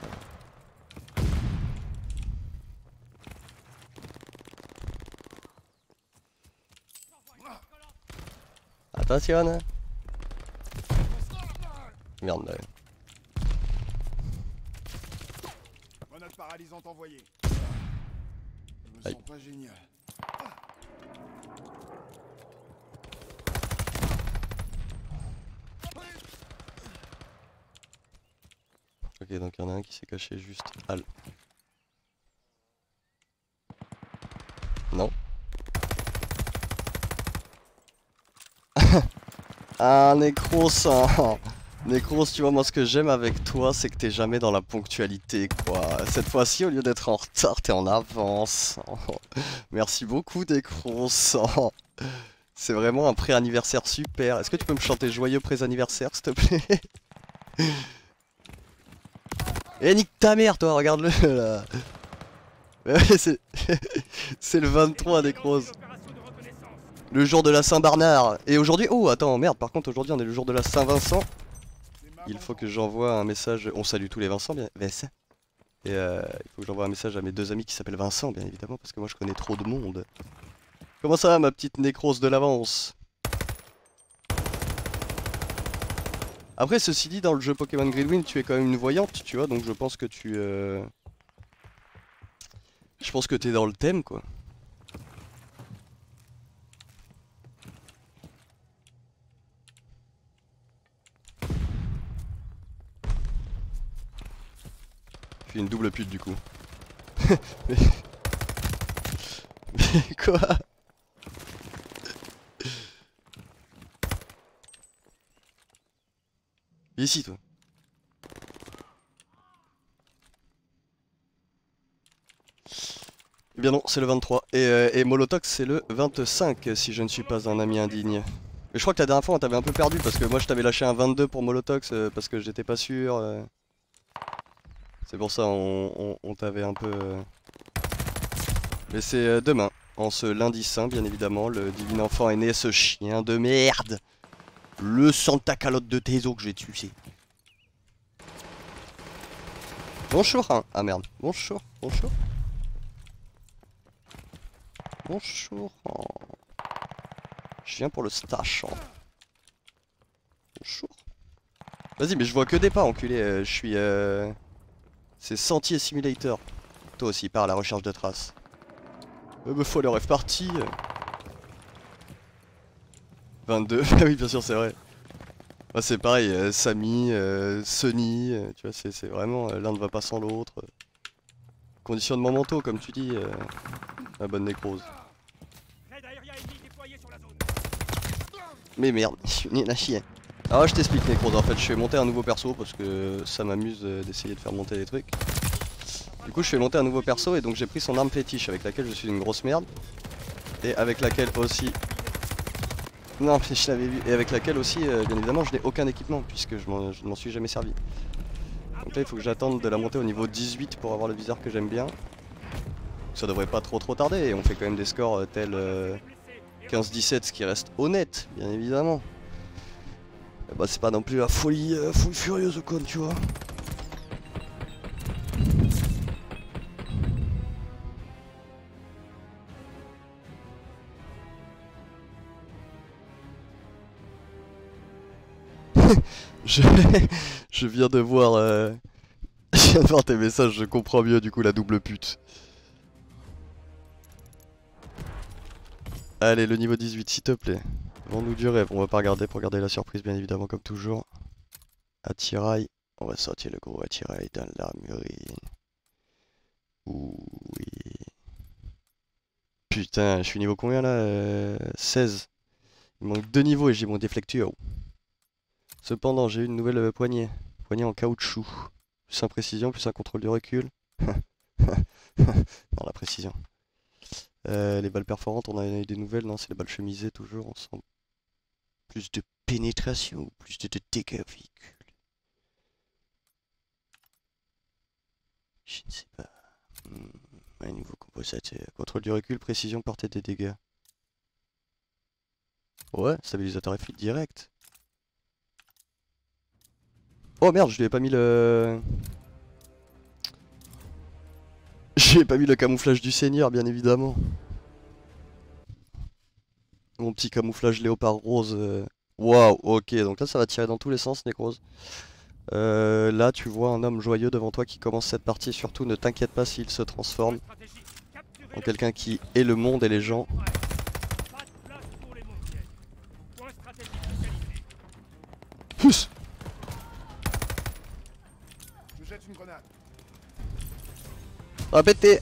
Attention. Merde là. Grenade paralysante envoyée. Je me Aïe. sens pas génial. Ok, donc il y en a un qui s'est caché juste à l... Non. Ah, Necros, hein. Necros, tu vois, moi ce que j'aime avec toi, c'est que t'es jamais dans la ponctualité, quoi. Cette fois-ci, au lieu d'être en retard, t'es en avance. Merci beaucoup, Necros. C'est vraiment un pré-anniversaire super. Est-ce que tu peux me chanter joyeux pré-anniversaire, s'il te plaît? Eh, nique ta mère, toi, regarde-le, là. Ouais, c'est le 23, Necros. Le jour de la Saint-Barnard. Et aujourd'hui... Oh, attends, merde, par contre, aujourd'hui, on est le jour de la Saint-Vincent. Il faut que j'envoie un message... On salue tous les Vincent, bien... Vincent. Et il faut que j'envoie un message à mes 2 amis qui s'appellent Vincent, bien évidemment, parce que moi, je connais trop de monde. Comment ça va, ma petite nécrose de l'avance? Après, ceci dit, dans le jeu Pokémon Gridwind, tu es quand même une voyante, tu vois, donc je pense que tu... Je pense que t'es dans le thème, quoi. Je suis une double pute, du coup. mais... mais quoi? Viens ici, toi. Eh bien non, c'est le 23. Et Molotox, c'est le 25, si je ne suis pas un ami indigne. Mais je crois que la dernière fois, on t'avait un peu perdu, parce que moi, je t'avais lâché un 22 pour Molotox, parce que j'étais pas sûr. C'est pour ça, on t'avait un peu... Mais c'est demain, en ce lundi saint, bien évidemment, le divin enfant est né, ce chien de merde. Le Santa Calotte de tes os que j'ai tué. Bonjour, hein. Ah merde. Bonjour, bonjour. Bonjour. Oh. Je viens pour le stash. Oh. Bonjour. Vas-y, mais je vois que des pas, enculé. Je suis... C'est Sentier Simulator. Toi aussi, pars à la recherche de traces. Me faut le rêve parti. 22. Ah oui, bien sûr, c'est vrai. Ah, c'est pareil, Samy, Sunny, tu vois, c'est vraiment l'un ne va pas sans l'autre. Conditionnement mentaux, comme tu dis, la bonne nécrose. Mais merde, je suis nul à chier. Alors je t'explique nécrose, en fait, je fais monter un nouveau perso parce que ça m'amuse d'essayer de faire monter des trucs. Du coup, je fais monter un nouveau perso et donc j'ai pris son arme fétiche avec laquelle je suis une grosse merde. Et avec laquelle aussi... Non, mais je l'avais vu. Et avec laquelle aussi, bien évidemment, je n'ai aucun équipement puisque je m'en suis jamais servi. Donc là, il faut que j'attende de la monter au niveau 18 pour avoir le viseur que j'aime bien. Ça devrait pas trop tarder et on fait quand même des scores tels 15-17, ce qui reste honnête, bien évidemment. Et bah, c'est pas non plus la folie furieuse quoi, tu vois. Je viens de voir je viens de voir tes messages, je comprends mieux du coup la double pute. Allez, le niveau 18 s'il te plaît. Vends-nous du rêve, on va pas regarder pour garder la surprise bien évidemment comme toujours. Attirail, on va sortir le gros attirail dans l'armurerie. Oui. Putain, je suis niveau combien là 16. Il manque 2 niveaux et j'ai mon déflecteur. Cependant, j'ai eu une nouvelle poignée. Poignée en caoutchouc. Plus un précision, plus un contrôle du recul. Non, la précision. Les balles perforantes, on a eu des nouvelles. Non, c'est les balles chemisées toujours ensemble. Plus de pénétration ou plus de dégâts véhicules. Je ne sais pas. Un nouveau composite. Contrôle du recul, précision, portée des dégâts. Ouais, stabilisateur effet direct. Oh merde, je lui ai pas mis le... Je lui ai pas mis le camouflage du seigneur, bien évidemment. Mon petit camouflage léopard rose. Waouh, ok, donc là ça va tirer dans tous les sens, nécrose. Là tu vois un homme joyeux devant toi qui commence cette partie. Surtout ne t'inquiète pas s'il se transforme en quelqu'un qui est le monde et les gens. Pousse. Je jette une grenade. Ah pété.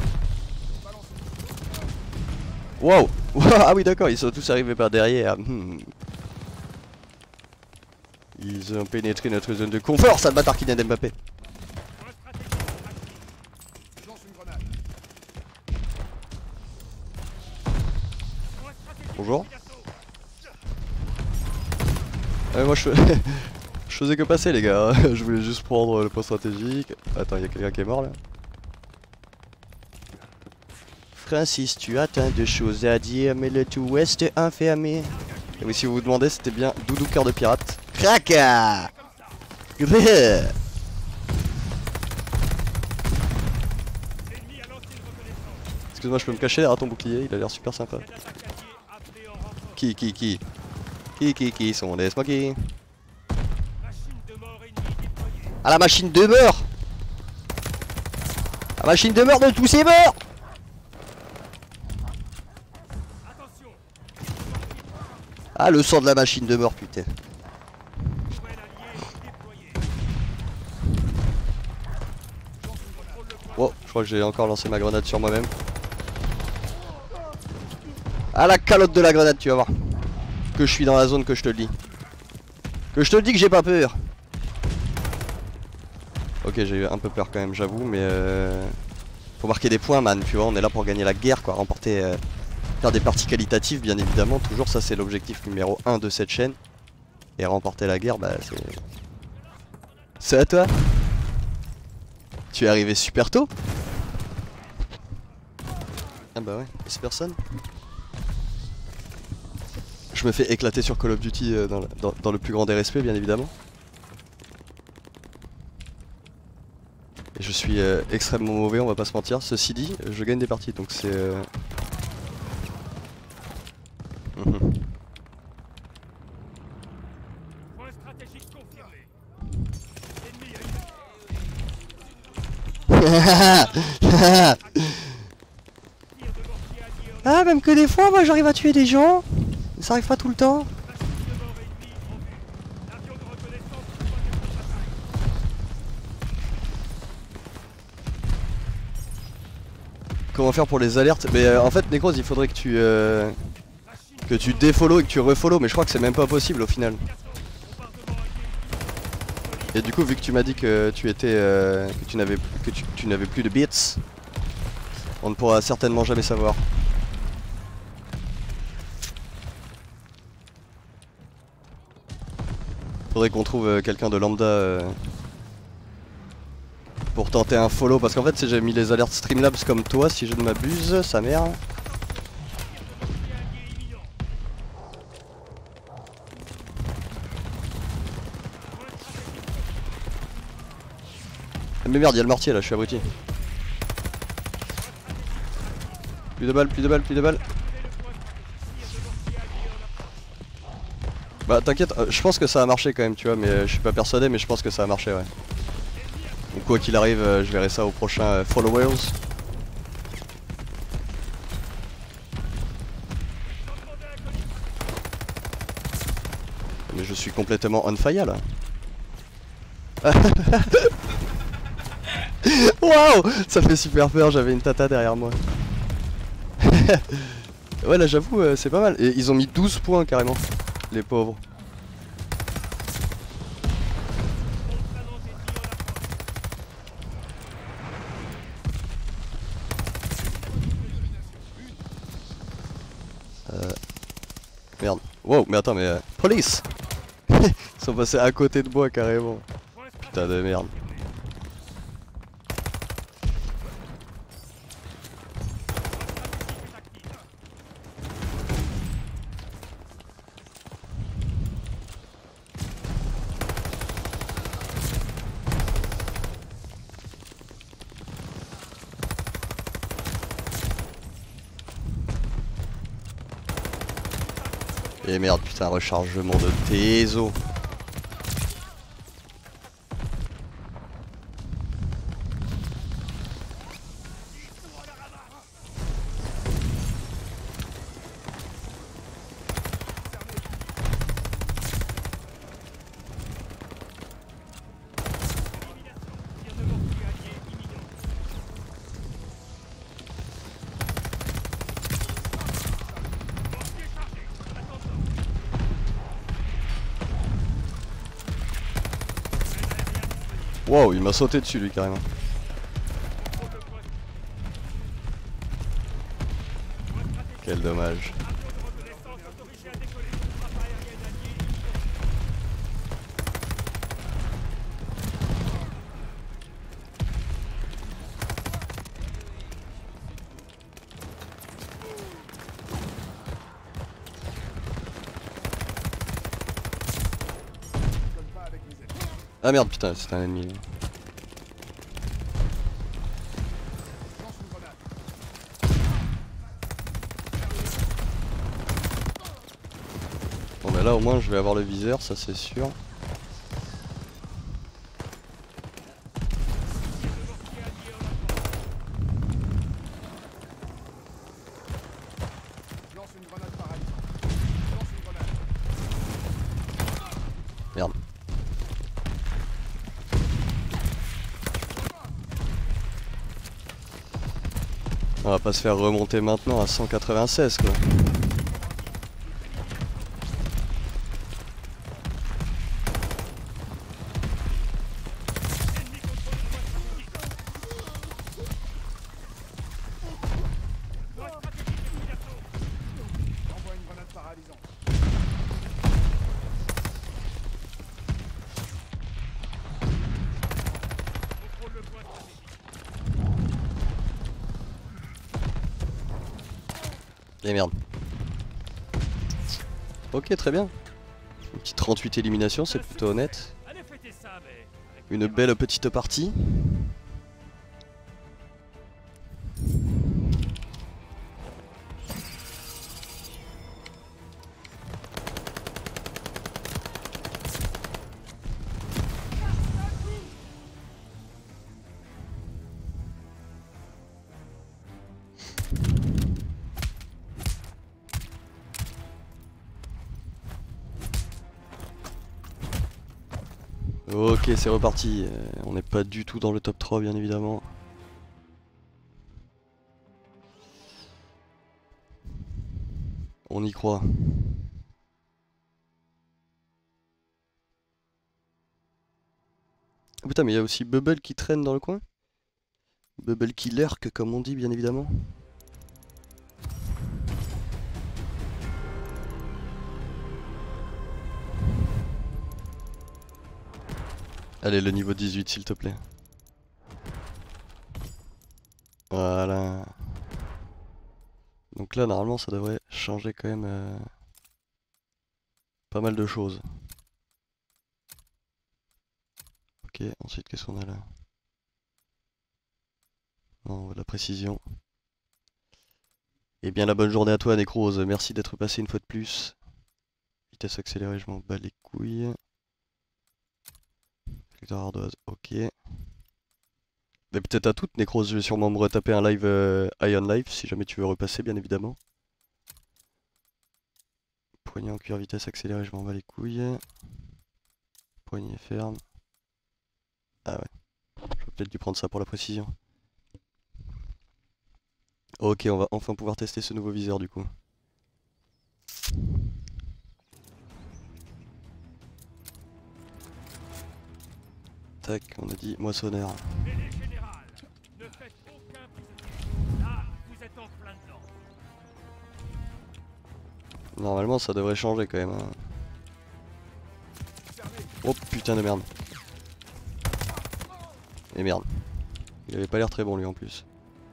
Waouh. Ah oui d'accord, ils sont tous arrivés par derrière. Ils ont pénétré notre zone de confort, sale bâtard qui vient d'Mbappé. Je lance une grenade. Bonjour. Moi je... je faisais que passer les gars, je voulais juste prendre le point stratégique. Attends, il y a quelqu'un qui est mort là. Francis, tu as tant de choses à dire, mais le tout ouest est enfermé. Et oui, si vous vous demandez, c'était bien Doudou Cœur de Pirate. Kraka. L'ennemi a lancé une reconnaissance. Excuse-moi, je peux me cacher derrière ton bouclier, il a l'air super sympa. Un attaque allié appelé en renfort. Qui sont des smokies? Machine de mort ennemie déployée. Ah, la machine de mort. La machine de mort de tous ces morts. Attention. Ah, le sang de la machine de mort, putain. Nouvel allié déployé. Contrôle le point. Oh, je crois que j'ai encore lancé ma grenade sur moi-même. Ah, la calotte de la grenade, tu vas voir. Que je suis dans la zone, que je te le dis. Que je te le dis que j'ai pas peur. Ok, j'ai eu un peu peur quand même, j'avoue, mais faut marquer des points, man, tu vois, on est là pour gagner la guerre, quoi, remporter, faire des parties qualitatives, bien évidemment, toujours, ça c'est l'objectif numéro 1 de cette chaîne. Et remporter la guerre, bah c'est... C'est à toi. Tu es arrivé super tôt. Ah bah ouais, c'est personne. Je me fais éclater sur Call of Duty dans le plus grand des respects, bien évidemment. Et je suis extrêmement mauvais, on va pas se mentir. Ceci dit, je gagne des parties, donc c'est... Point stratégique confirmé. Ennemi tir de mortier allié en Ah, même que des fois, moi j'arrive à tuer des gens. Ça arrive pas tout le temps. machine de mort ennemie en vue. Avion de reconnaissance reçoit des contre-attaques. Comment faire pour les alertes? Mais en fait, Necros, il faudrait que tu défollow et que tu refollow, mais je crois que c'est même pas possible au final. Bombardement allié. Et du coup, vu que tu m'as dit que tu étais, que tu n'avais plus de bits, on ne pourra certainement jamais savoir. Faudrait qu'on trouve quelqu'un de lambda pour tenter un follow, parce qu'en fait, si j'ai mis les alertes Streamlabs comme toi, si je ne m'abuse, sa mère. Mortier allié imminent. Mais merde, il y a le mortier là, je suis abruti. Plus de balles, plus de balles, plus de balles. Bah t'inquiète, je pense que ça a marché quand même, tu vois, mais je suis pas persuadé, mais je pense que ça a marché, ouais. Donc quoi qu'il arrive, je verrai ça au prochain Followers. Mais je suis complètement on fire là. Waouh, ça fait super peur, j'avais une tata derrière moi. Ouais là j'avoue c'est pas mal. Et ils ont mis 12 points carrément, les pauvres. Merde. Wow, mais attends, mais police. Ils sont passés à côté de moi carrément. Putain de merde. Et merde, putain, rechargement de tes os. Tir de mortier allié imminent. Mortier chargé. Attention. Wow, il m'a sauté dessus lui carrément. Contrôle le point. Quel dommage. Avion de reconnaissance autorisé à décoller. Frappe aérienne alliée imminente. Ah merde, putain, c'était un ennemi. Lance une grenade. Bon bah là au moins je vais avoir le viseur, ça c'est sûr. Lance une grenade paralysante. Lance une grenade. Merde. On va pas se faire remonter maintenant à 196 quoi. J'envoie une grenade paralysante. Contrôle le point stratégique. Et merde. Ok, très bien. Une petite 38 éliminations, c'est plutôt honnête. Allez fêter ça, mais avec Une belle petite partie. Ok, c'est reparti. On n'est pas du tout dans le top 3 bien évidemment. On y croit. Ah, putain, mais il y a aussi Bubble qui traîne dans le coin. Bubble qui lurk comme on dit bien évidemment. Allez, le niveau 18 s'il te plaît. Voilà. Donc là, normalement, ça devrait changer quand même pas mal de choses. Ok, ensuite, qu'est-ce qu'on a là? Non, de la précision. Eh bien, la bonne journée à toi, Necrose. Merci d'être passé une fois de plus. Vitesse accélérée, je m'en bats les couilles. Réflecteur ardoise, ok. Mais peut-être à toutes, Necrose, je vais sûrement me retaper un live Ion Live, si jamais tu veux repasser, bien évidemment. Poignée en cuir, vitesse accélérée, je m'en bats les couilles. Poignée ferme. Ah ouais. J'aurais peut-être dû prendre ça pour la précision. Ok, on va enfin pouvoir tester ce nouveau viseur du coup. Tac, on a dit moissonneur. les générales. Ne faites aucun prisonnier. Là, vous êtes en plein dedans. Normalement ça devrait changer quand même. Hein. Oh putain de merde. Et merde. Il avait pas l'air très bon lui en plus.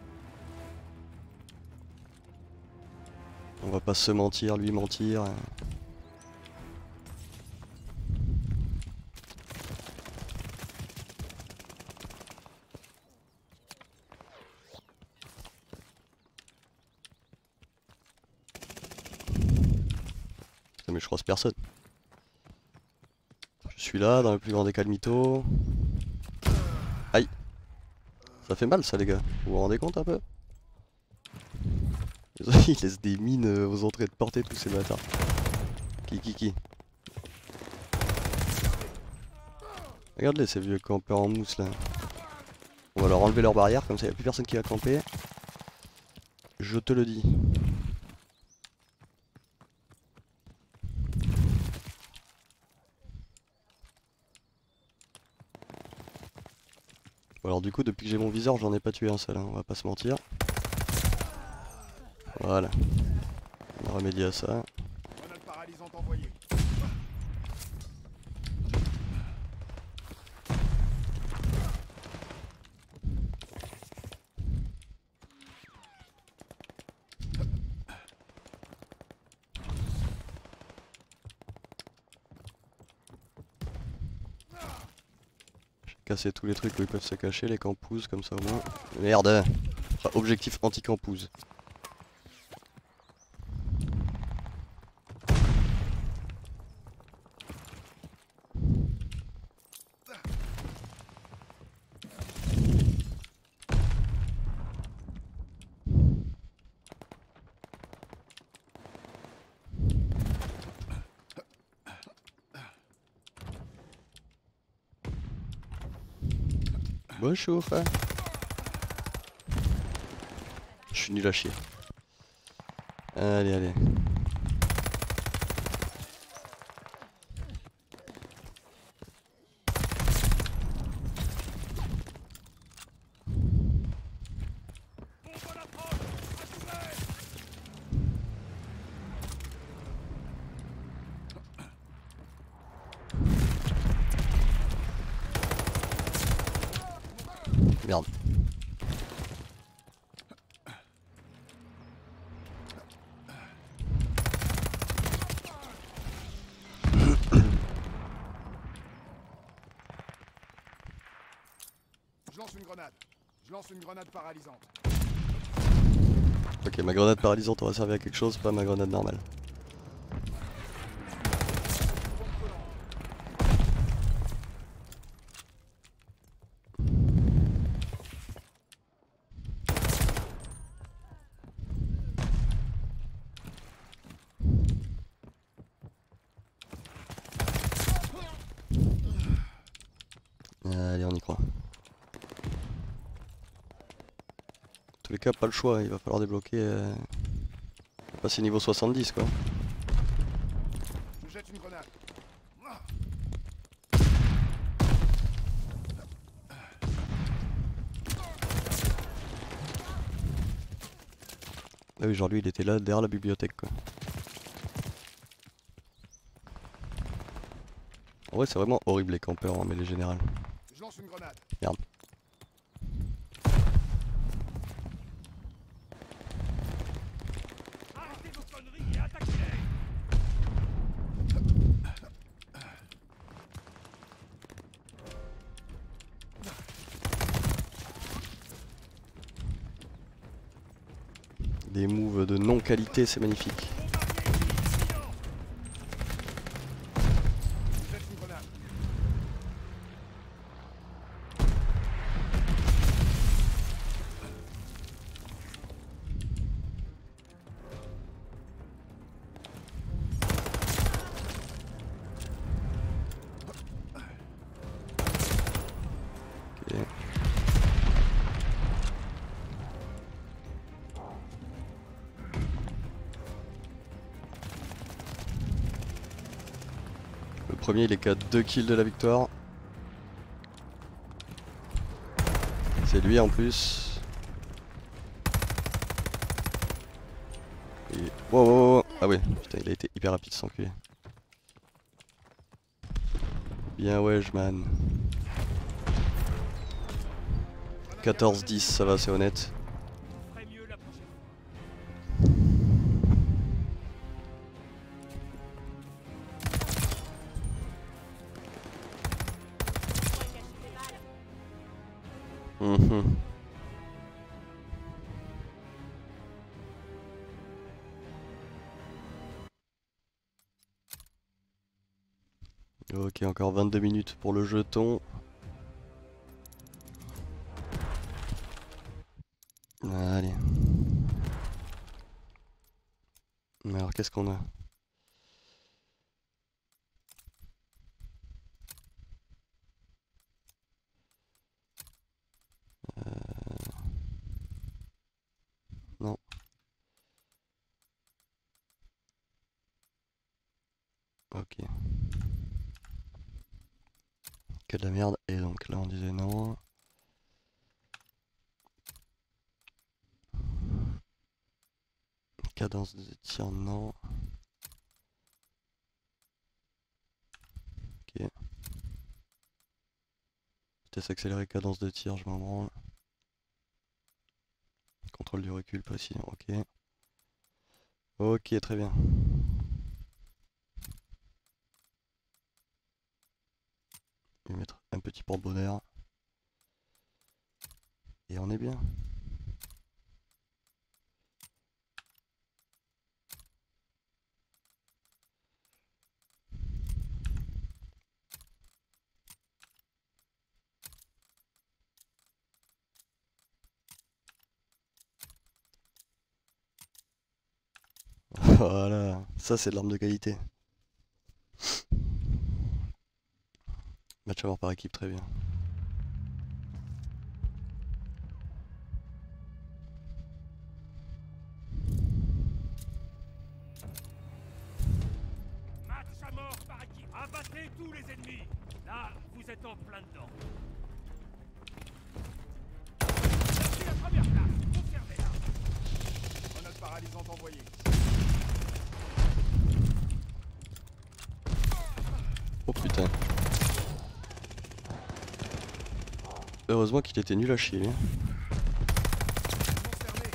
On va pas se mentir, lui mentir. Putain, mais je croise personne. Je suis là, dans le plus grand des calmitos. Aïe. Ça fait mal ça les gars. Vous vous rendez compte un peu? Ils laissent des mines aux entrées de portée tous ces bâtards. Qui Regarde-les ces vieux campeurs en mousse là. On va leur enlever leur barrière, comme ça il n'y a plus personne qui va camper. Je te le dis. Bon, alors du coup depuis que j'ai mon viseur j'en ai pas tué un seul, hein, on va pas se mentir. Voilà. On a remédié à ça. Grenade paralysante envoyée. casser tous les trucs où ils peuvent se cacher, les campouzes comme ça au moins. Merde. Enfin, objectif anti-campouze. Bon, je suis au fait. Je suis nul à chier. Allez, allez. Merde. Je lance une grenade. Je lance une grenade paralysante. Ok, ma grenade paralysante aura servi à quelque chose, pas ma grenade normale. Allez, on y croit. En tous les cas, pas le choix, il va falloir débloquer... passer niveau 70 quoi. Je jette une grenade. Ah oui, genre lui il était là derrière la bibliothèque quoi. En vrai c'est vraiment horrible les campeurs en mêlée générale. Je lance une grenade. Merde. Arrêtez vos conneries et attaquez-les. Des moves de non qualité, c'est magnifique. Je jette une grenade. Ok. Le premier il est qu'à 2 kills de la victoire. C'est lui en plus. Et... Wow, wow, wow. Ah ouais, putain il a été hyper rapide sans enculé. Bien ouais man. 14-10 ça va, c'est honnête. Vous ferez mieux la prochaine fois. Mhm. Ok, encore 22 minutes pour le jeton. Allez. Alors qu'est-ce qu'on a? Non. Ok. Que de la merde. Et donc là on disait non. Cadence de tir non. Ok. Vitesse accélérée, cadence de tir, je m'en branle. Contrôle du recul, précision, ok. Ok, très bien. Je vais mettre un petit porte-bonheur. Et on est bien. Voilà, ça c'est de l'arme de qualité. Match à mort par équipe, très bien. Match à mort par équipe. Abattez tous les ennemis. Là, vous êtes en plein dedans. C'est la première place. Conservez-la. Grenade paralysante envoyée. Oh putain. Heureusement qu'il était nul à chier lui. Concerné.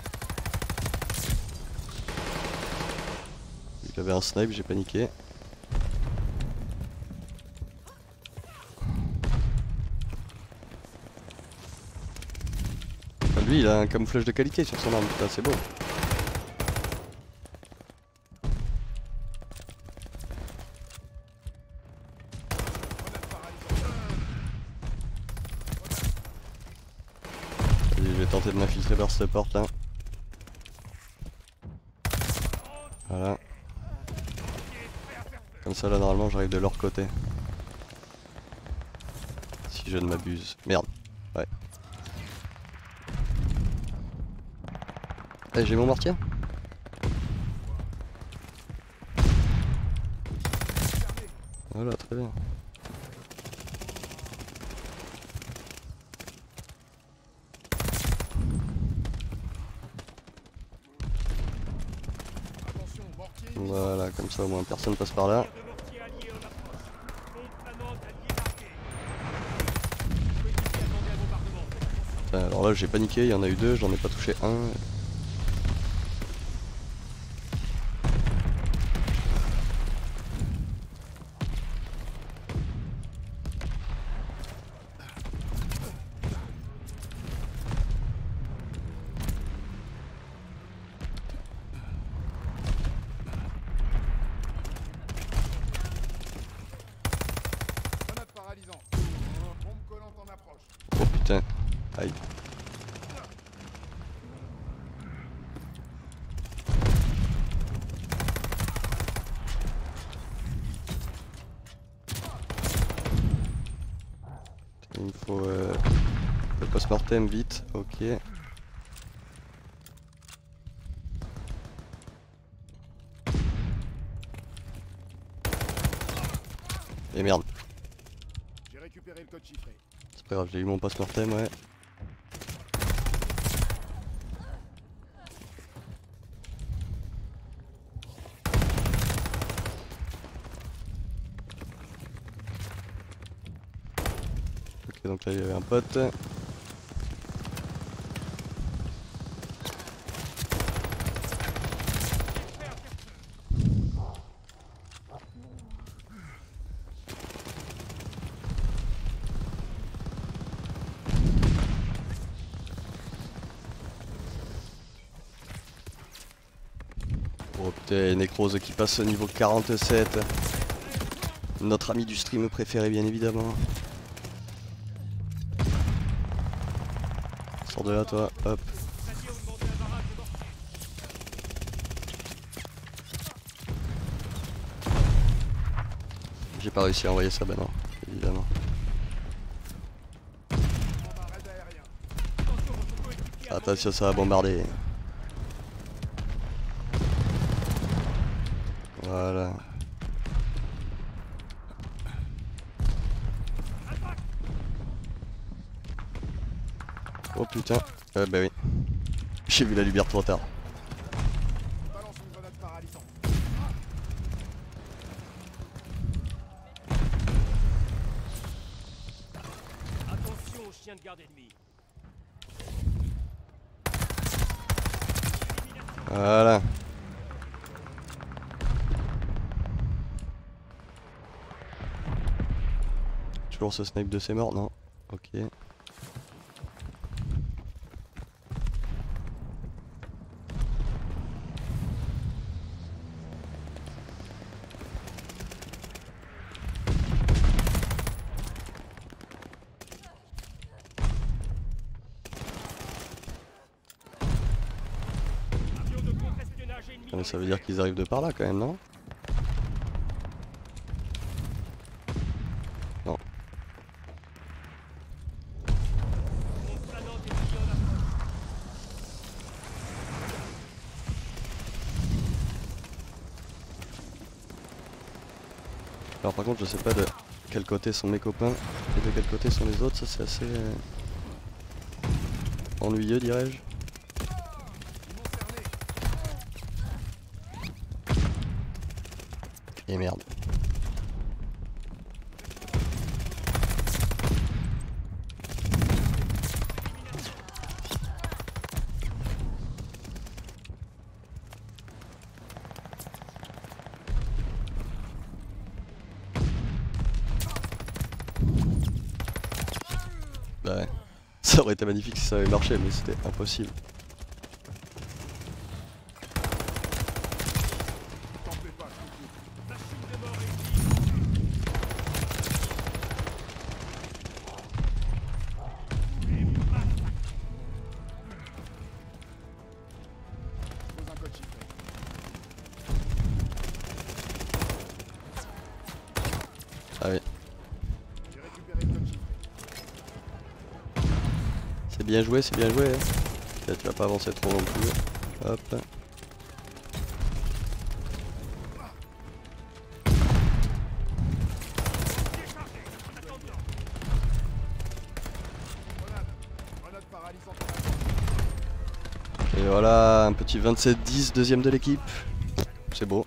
Il avait un snipe, j'ai paniqué. Enfin, lui il a un camouflage de qualité sur son arme, putain c'est beau. Grenade paralysante. Vas-y, je vais tenter de m'infiltrer par cette porte là. Voilà. Comme ça là normalement j'arrive de leur côté. Si je ne m'abuse. Merde. Ouais. Eh, j'ai mon mortier. Voilà, très bien. Attention, mortier. Voilà, comme ça au moins personne passe par là. De mortier allié en approche. Pompe planante alliée marquée. Coéquipier attendez un bombardement. Putain, alors là j'ai paniqué, il y en a eu deux, j'en ai pas touché un. Grenade paralysante. Bombe collante en approche. Oh putain. Aïe. Il me faut le post-mortem vite, ok. Et merde, J'ai récupéré le code chiffré. c'est pas grave, j'ai eu mon post-mortem, ouais. Ok, donc là il y avait un pote. Oh putain, Necrose qui passe au niveau 47. Notre ami du stream préféré bien évidemment. Sors de là toi, hop. Alliés ont demandé un barrage de mortier. J'ai pas réussi à envoyer ça, bah non, évidemment. Demande un raid aérien. Attention, votre coéquipier a Attention, ça va bombarder. Voilà. Oh putain, bah oui. J'ai vu la lumière trop tard. Balance une grenade paralysante. Attention aux chiens de garde ennemis. Voilà. Toujours ce snipe de ses morts, non? Ok. Ah, mais ça veut dire qu'ils arrivent de par là quand même, non? Non. Alors par contre je sais pas de quel côté sont mes copains et de quel côté sont les autres, ça c'est assez ennuyeux dirais-je. Et merde. Bah ouais. Ça aurait été magnifique si ça avait marché, mais c'était impossible. Ah oui. C'est bien joué, c'est bien joué. Hein. Là, tu vas pas avancer trop non plus. Hop. Et voilà, un petit 27-10, deuxième de l'équipe. C'est beau.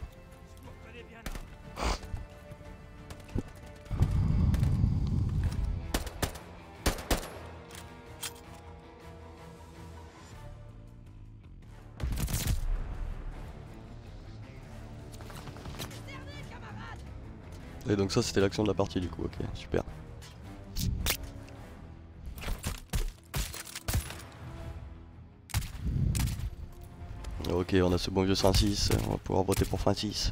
Et donc ça c'était l'action de la partie du coup, ok, super. Ok, on a ce bon vieux 106, on va pouvoir voter pour Francis.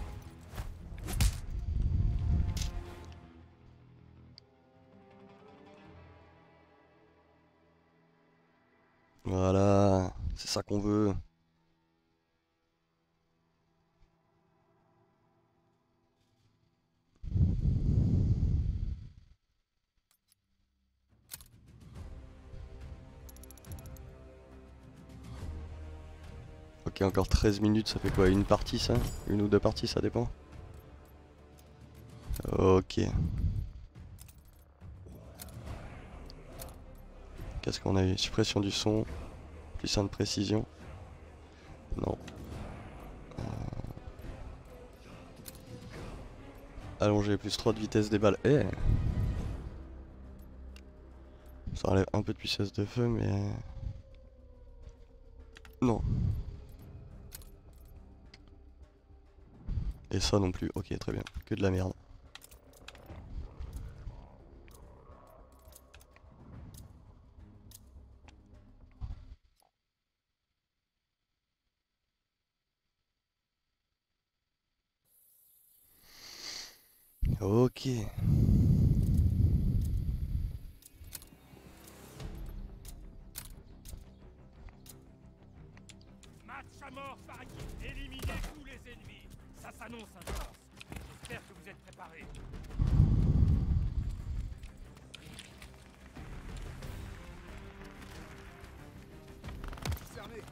Voilà, c'est ça qu'on veut. Ok, encore 13 minutes, ça fait quoi? Une partie ça? Une ou deux parties, ça dépend. Ok. Qu'est-ce qu'on a eu? Suppression du son, plus 1 de précision. Non. Allongé, plus 3 de vitesse des balles. Eh! Ça enlève un peu de puissance de feu, mais... Non. Et ça non plus. Ok, très bien. Que de la merde. Ok. Match à mort par équipe. Éliminez tous les ennemis. Ça s'annonce intense. J'espère que vous êtes préparés. Cerné.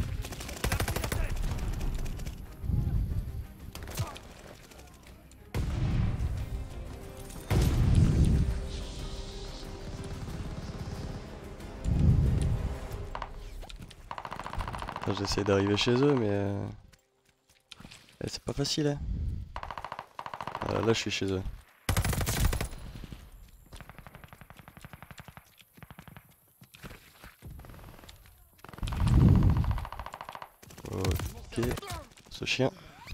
J'essaie d'arriver chez eux, mais... c'est pas facile, hein. Là, je suis chez eux. Ok. Ce chien.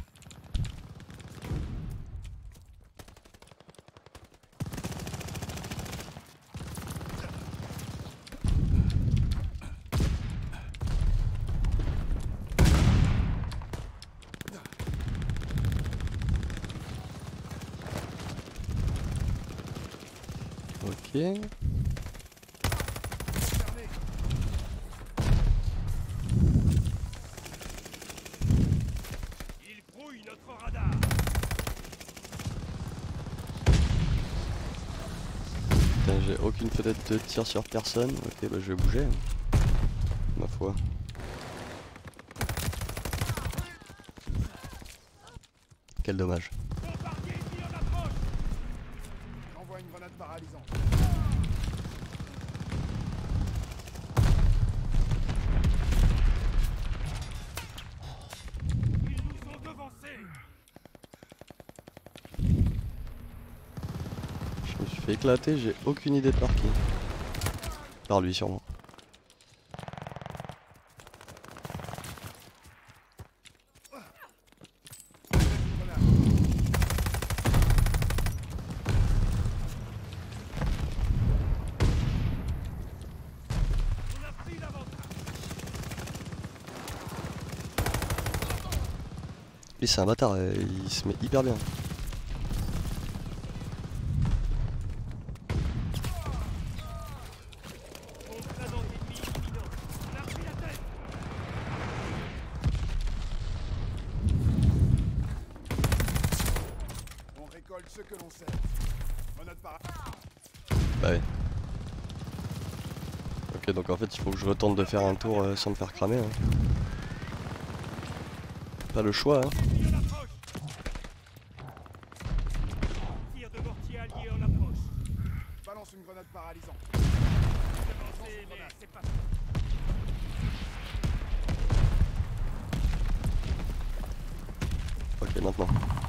Ok. J'ai aucune fenêtre de tir sur personne. Ok, bah je vais bouger. Hein. Ma foi. Quel dommage. Bombardier ennemi en approche. J'envoie une grenade paralysante. Ils nous ont devancés. Je me suis fait éclater, j'ai aucune idée de par qui. Par lui sûrement. On a pris l'avantage. Lui c'est un bâtard, il se met hyper bien. Bombe planante ennemie imminente. On a pris la tête. On récolte ce que l'on sait. Grenade paralysante. Bah oui. Ok, donc en fait il faut que je retente de faire un tour sans me faire cramer. Hein. Pas le choix. Hein. Ennemi en approche. Tir de mortier allié en approche. Balance une grenade paralysante. Devancé, mais c'est pas Ok, maintenant.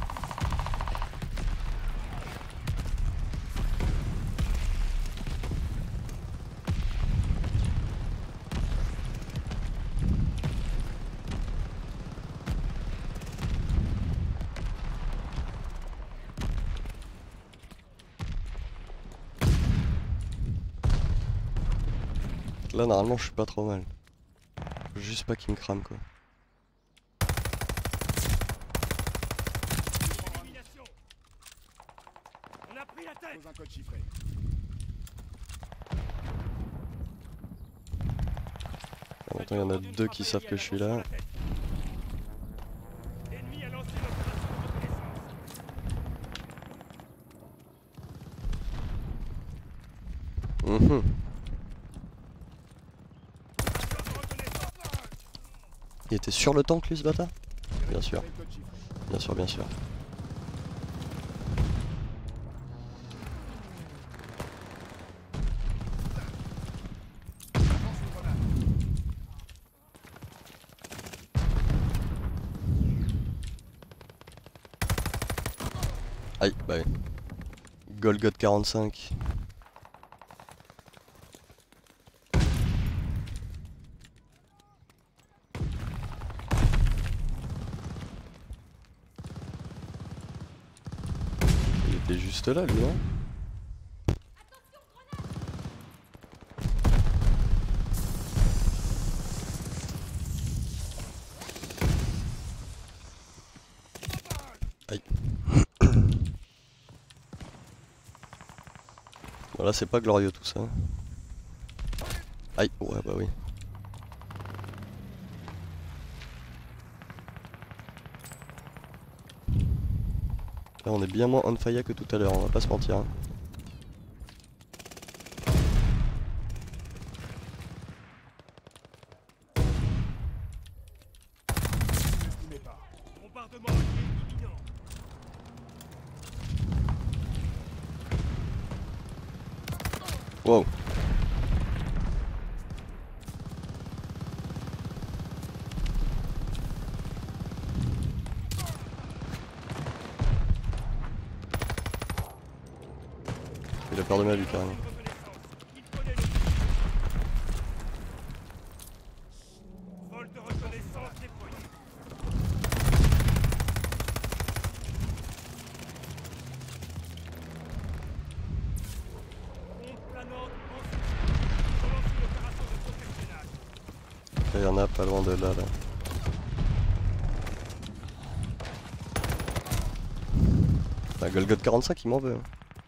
Là normalement je suis pas trop mal. Faut juste pas qu'il me crame quoi. élimination. On a pris la tête. Pose un code chiffré. En même temps il y en a deux qui savent que je suis là. L'ennemi a lancé l'opération de reconnaissance. Mhm. Il était sur le tank lui ce bâtard? Bien sûr, Le code chiffré. bien sûr, bien sûr. Lance une grenade. Aïe, bah oui. Golgot 45. Il était juste là lui, hein? Aïe. Voilà, c'est pas glorieux tout ça. Aïe, ouais bah oui. Là on est bien moins on fire que tout à l'heure, on va pas se mentir. Hein. N'estimez pas. Bombardement allié imminent. Wow. Il a peur de ma vie carrément. Il connaît le vol de reconnaissance déployé. Bombe planante en relance une opération de protectionnage. Il y en a pas loin de là. Bah, Golgot 45 il m'en veut. Hein.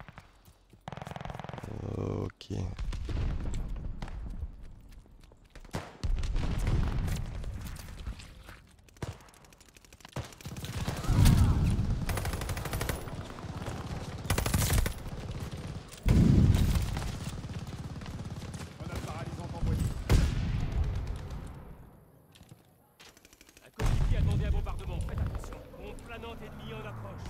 Ok. planante ennemie en approche.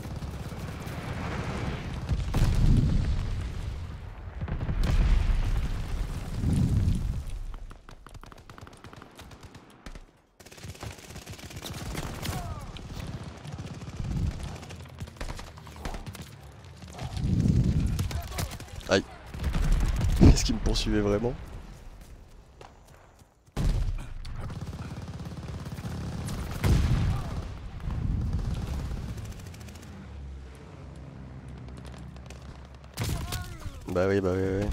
Aïe. Est-ce qu'il me poursuivait vraiment? Bah oui, bah oui, oui.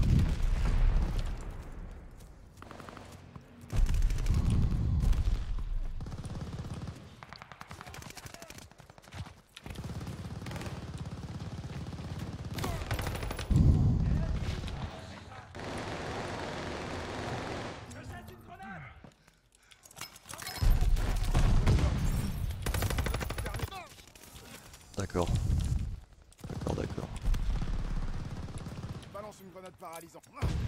D'accord. D'accord, d'accord. Balance une grenade paralysante.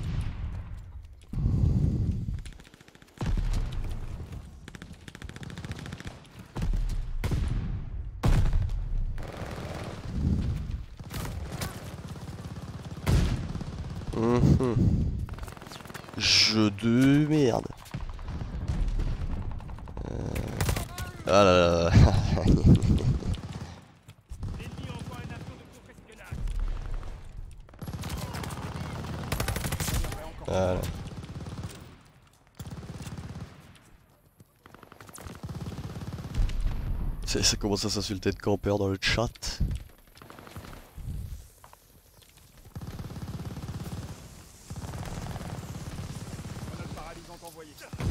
Jeu de merde. Ah là là. L'ennemi envoie un avion de courte espionnage. Voilà. Ça commence à s'insulter de campeur dans le chat. Grenade paralysante envoyée.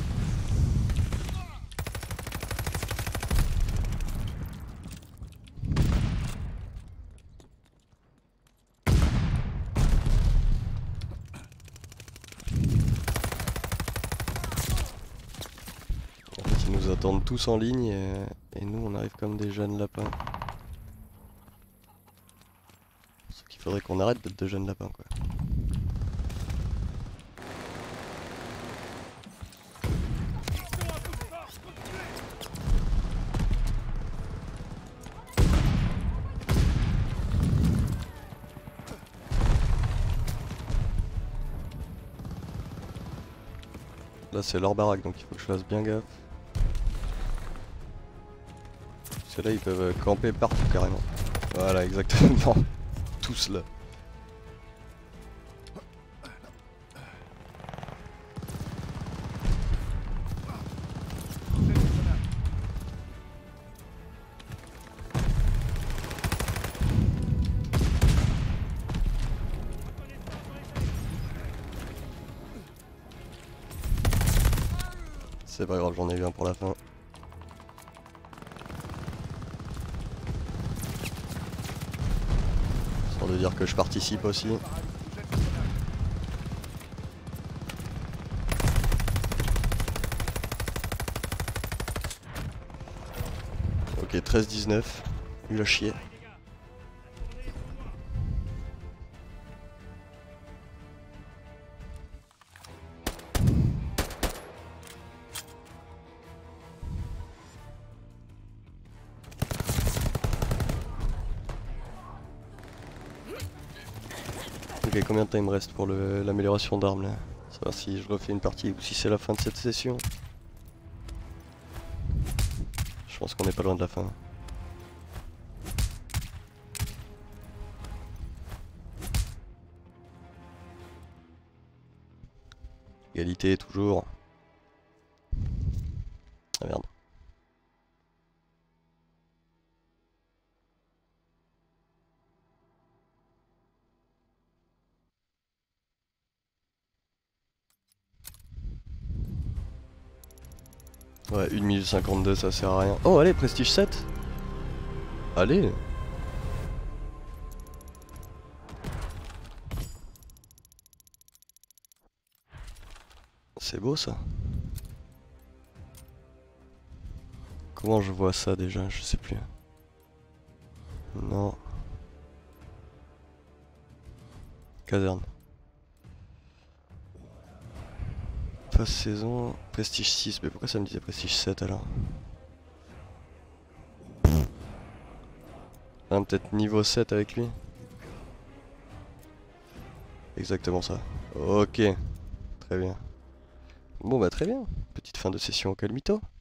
En fait, ils nous attendent tous en ligne et nous on arrive comme des jeunes lapins. Ce qu'il faudrait qu'on arrête d'être de jeunes lapins quoi. Là c'est leur baraque donc il faut que je fasse bien gaffe. Parce que là ils peuvent camper partout carrément. Voilà exactement. Tous là. C'est pas grave, j'en ai eu un pour la fin. Sans de dire que je participe aussi. Ok, 13-19. Nul à chier. Ok, combien de temps il me reste pour l'amélioration d'armes là? Savoir si je refais une partie ou si c'est la fin de cette session. Je pense qu'on est pas loin de la fin. Égalité toujours. Ah merde. Ouais, 1 minute 52 ça sert à rien. Oh allez, prestige 7. Allez. C'est beau ça. Comment je vois ça déjà? Je sais plus. Non. Caserne. Phase saison. Prestige 6. Mais pourquoi ça me disait prestige 7 alors? Enfin, peut-être niveau 7 avec lui. Exactement ça. Ok. Très bien. Bon bah très bien. Petite fin de session au calmito.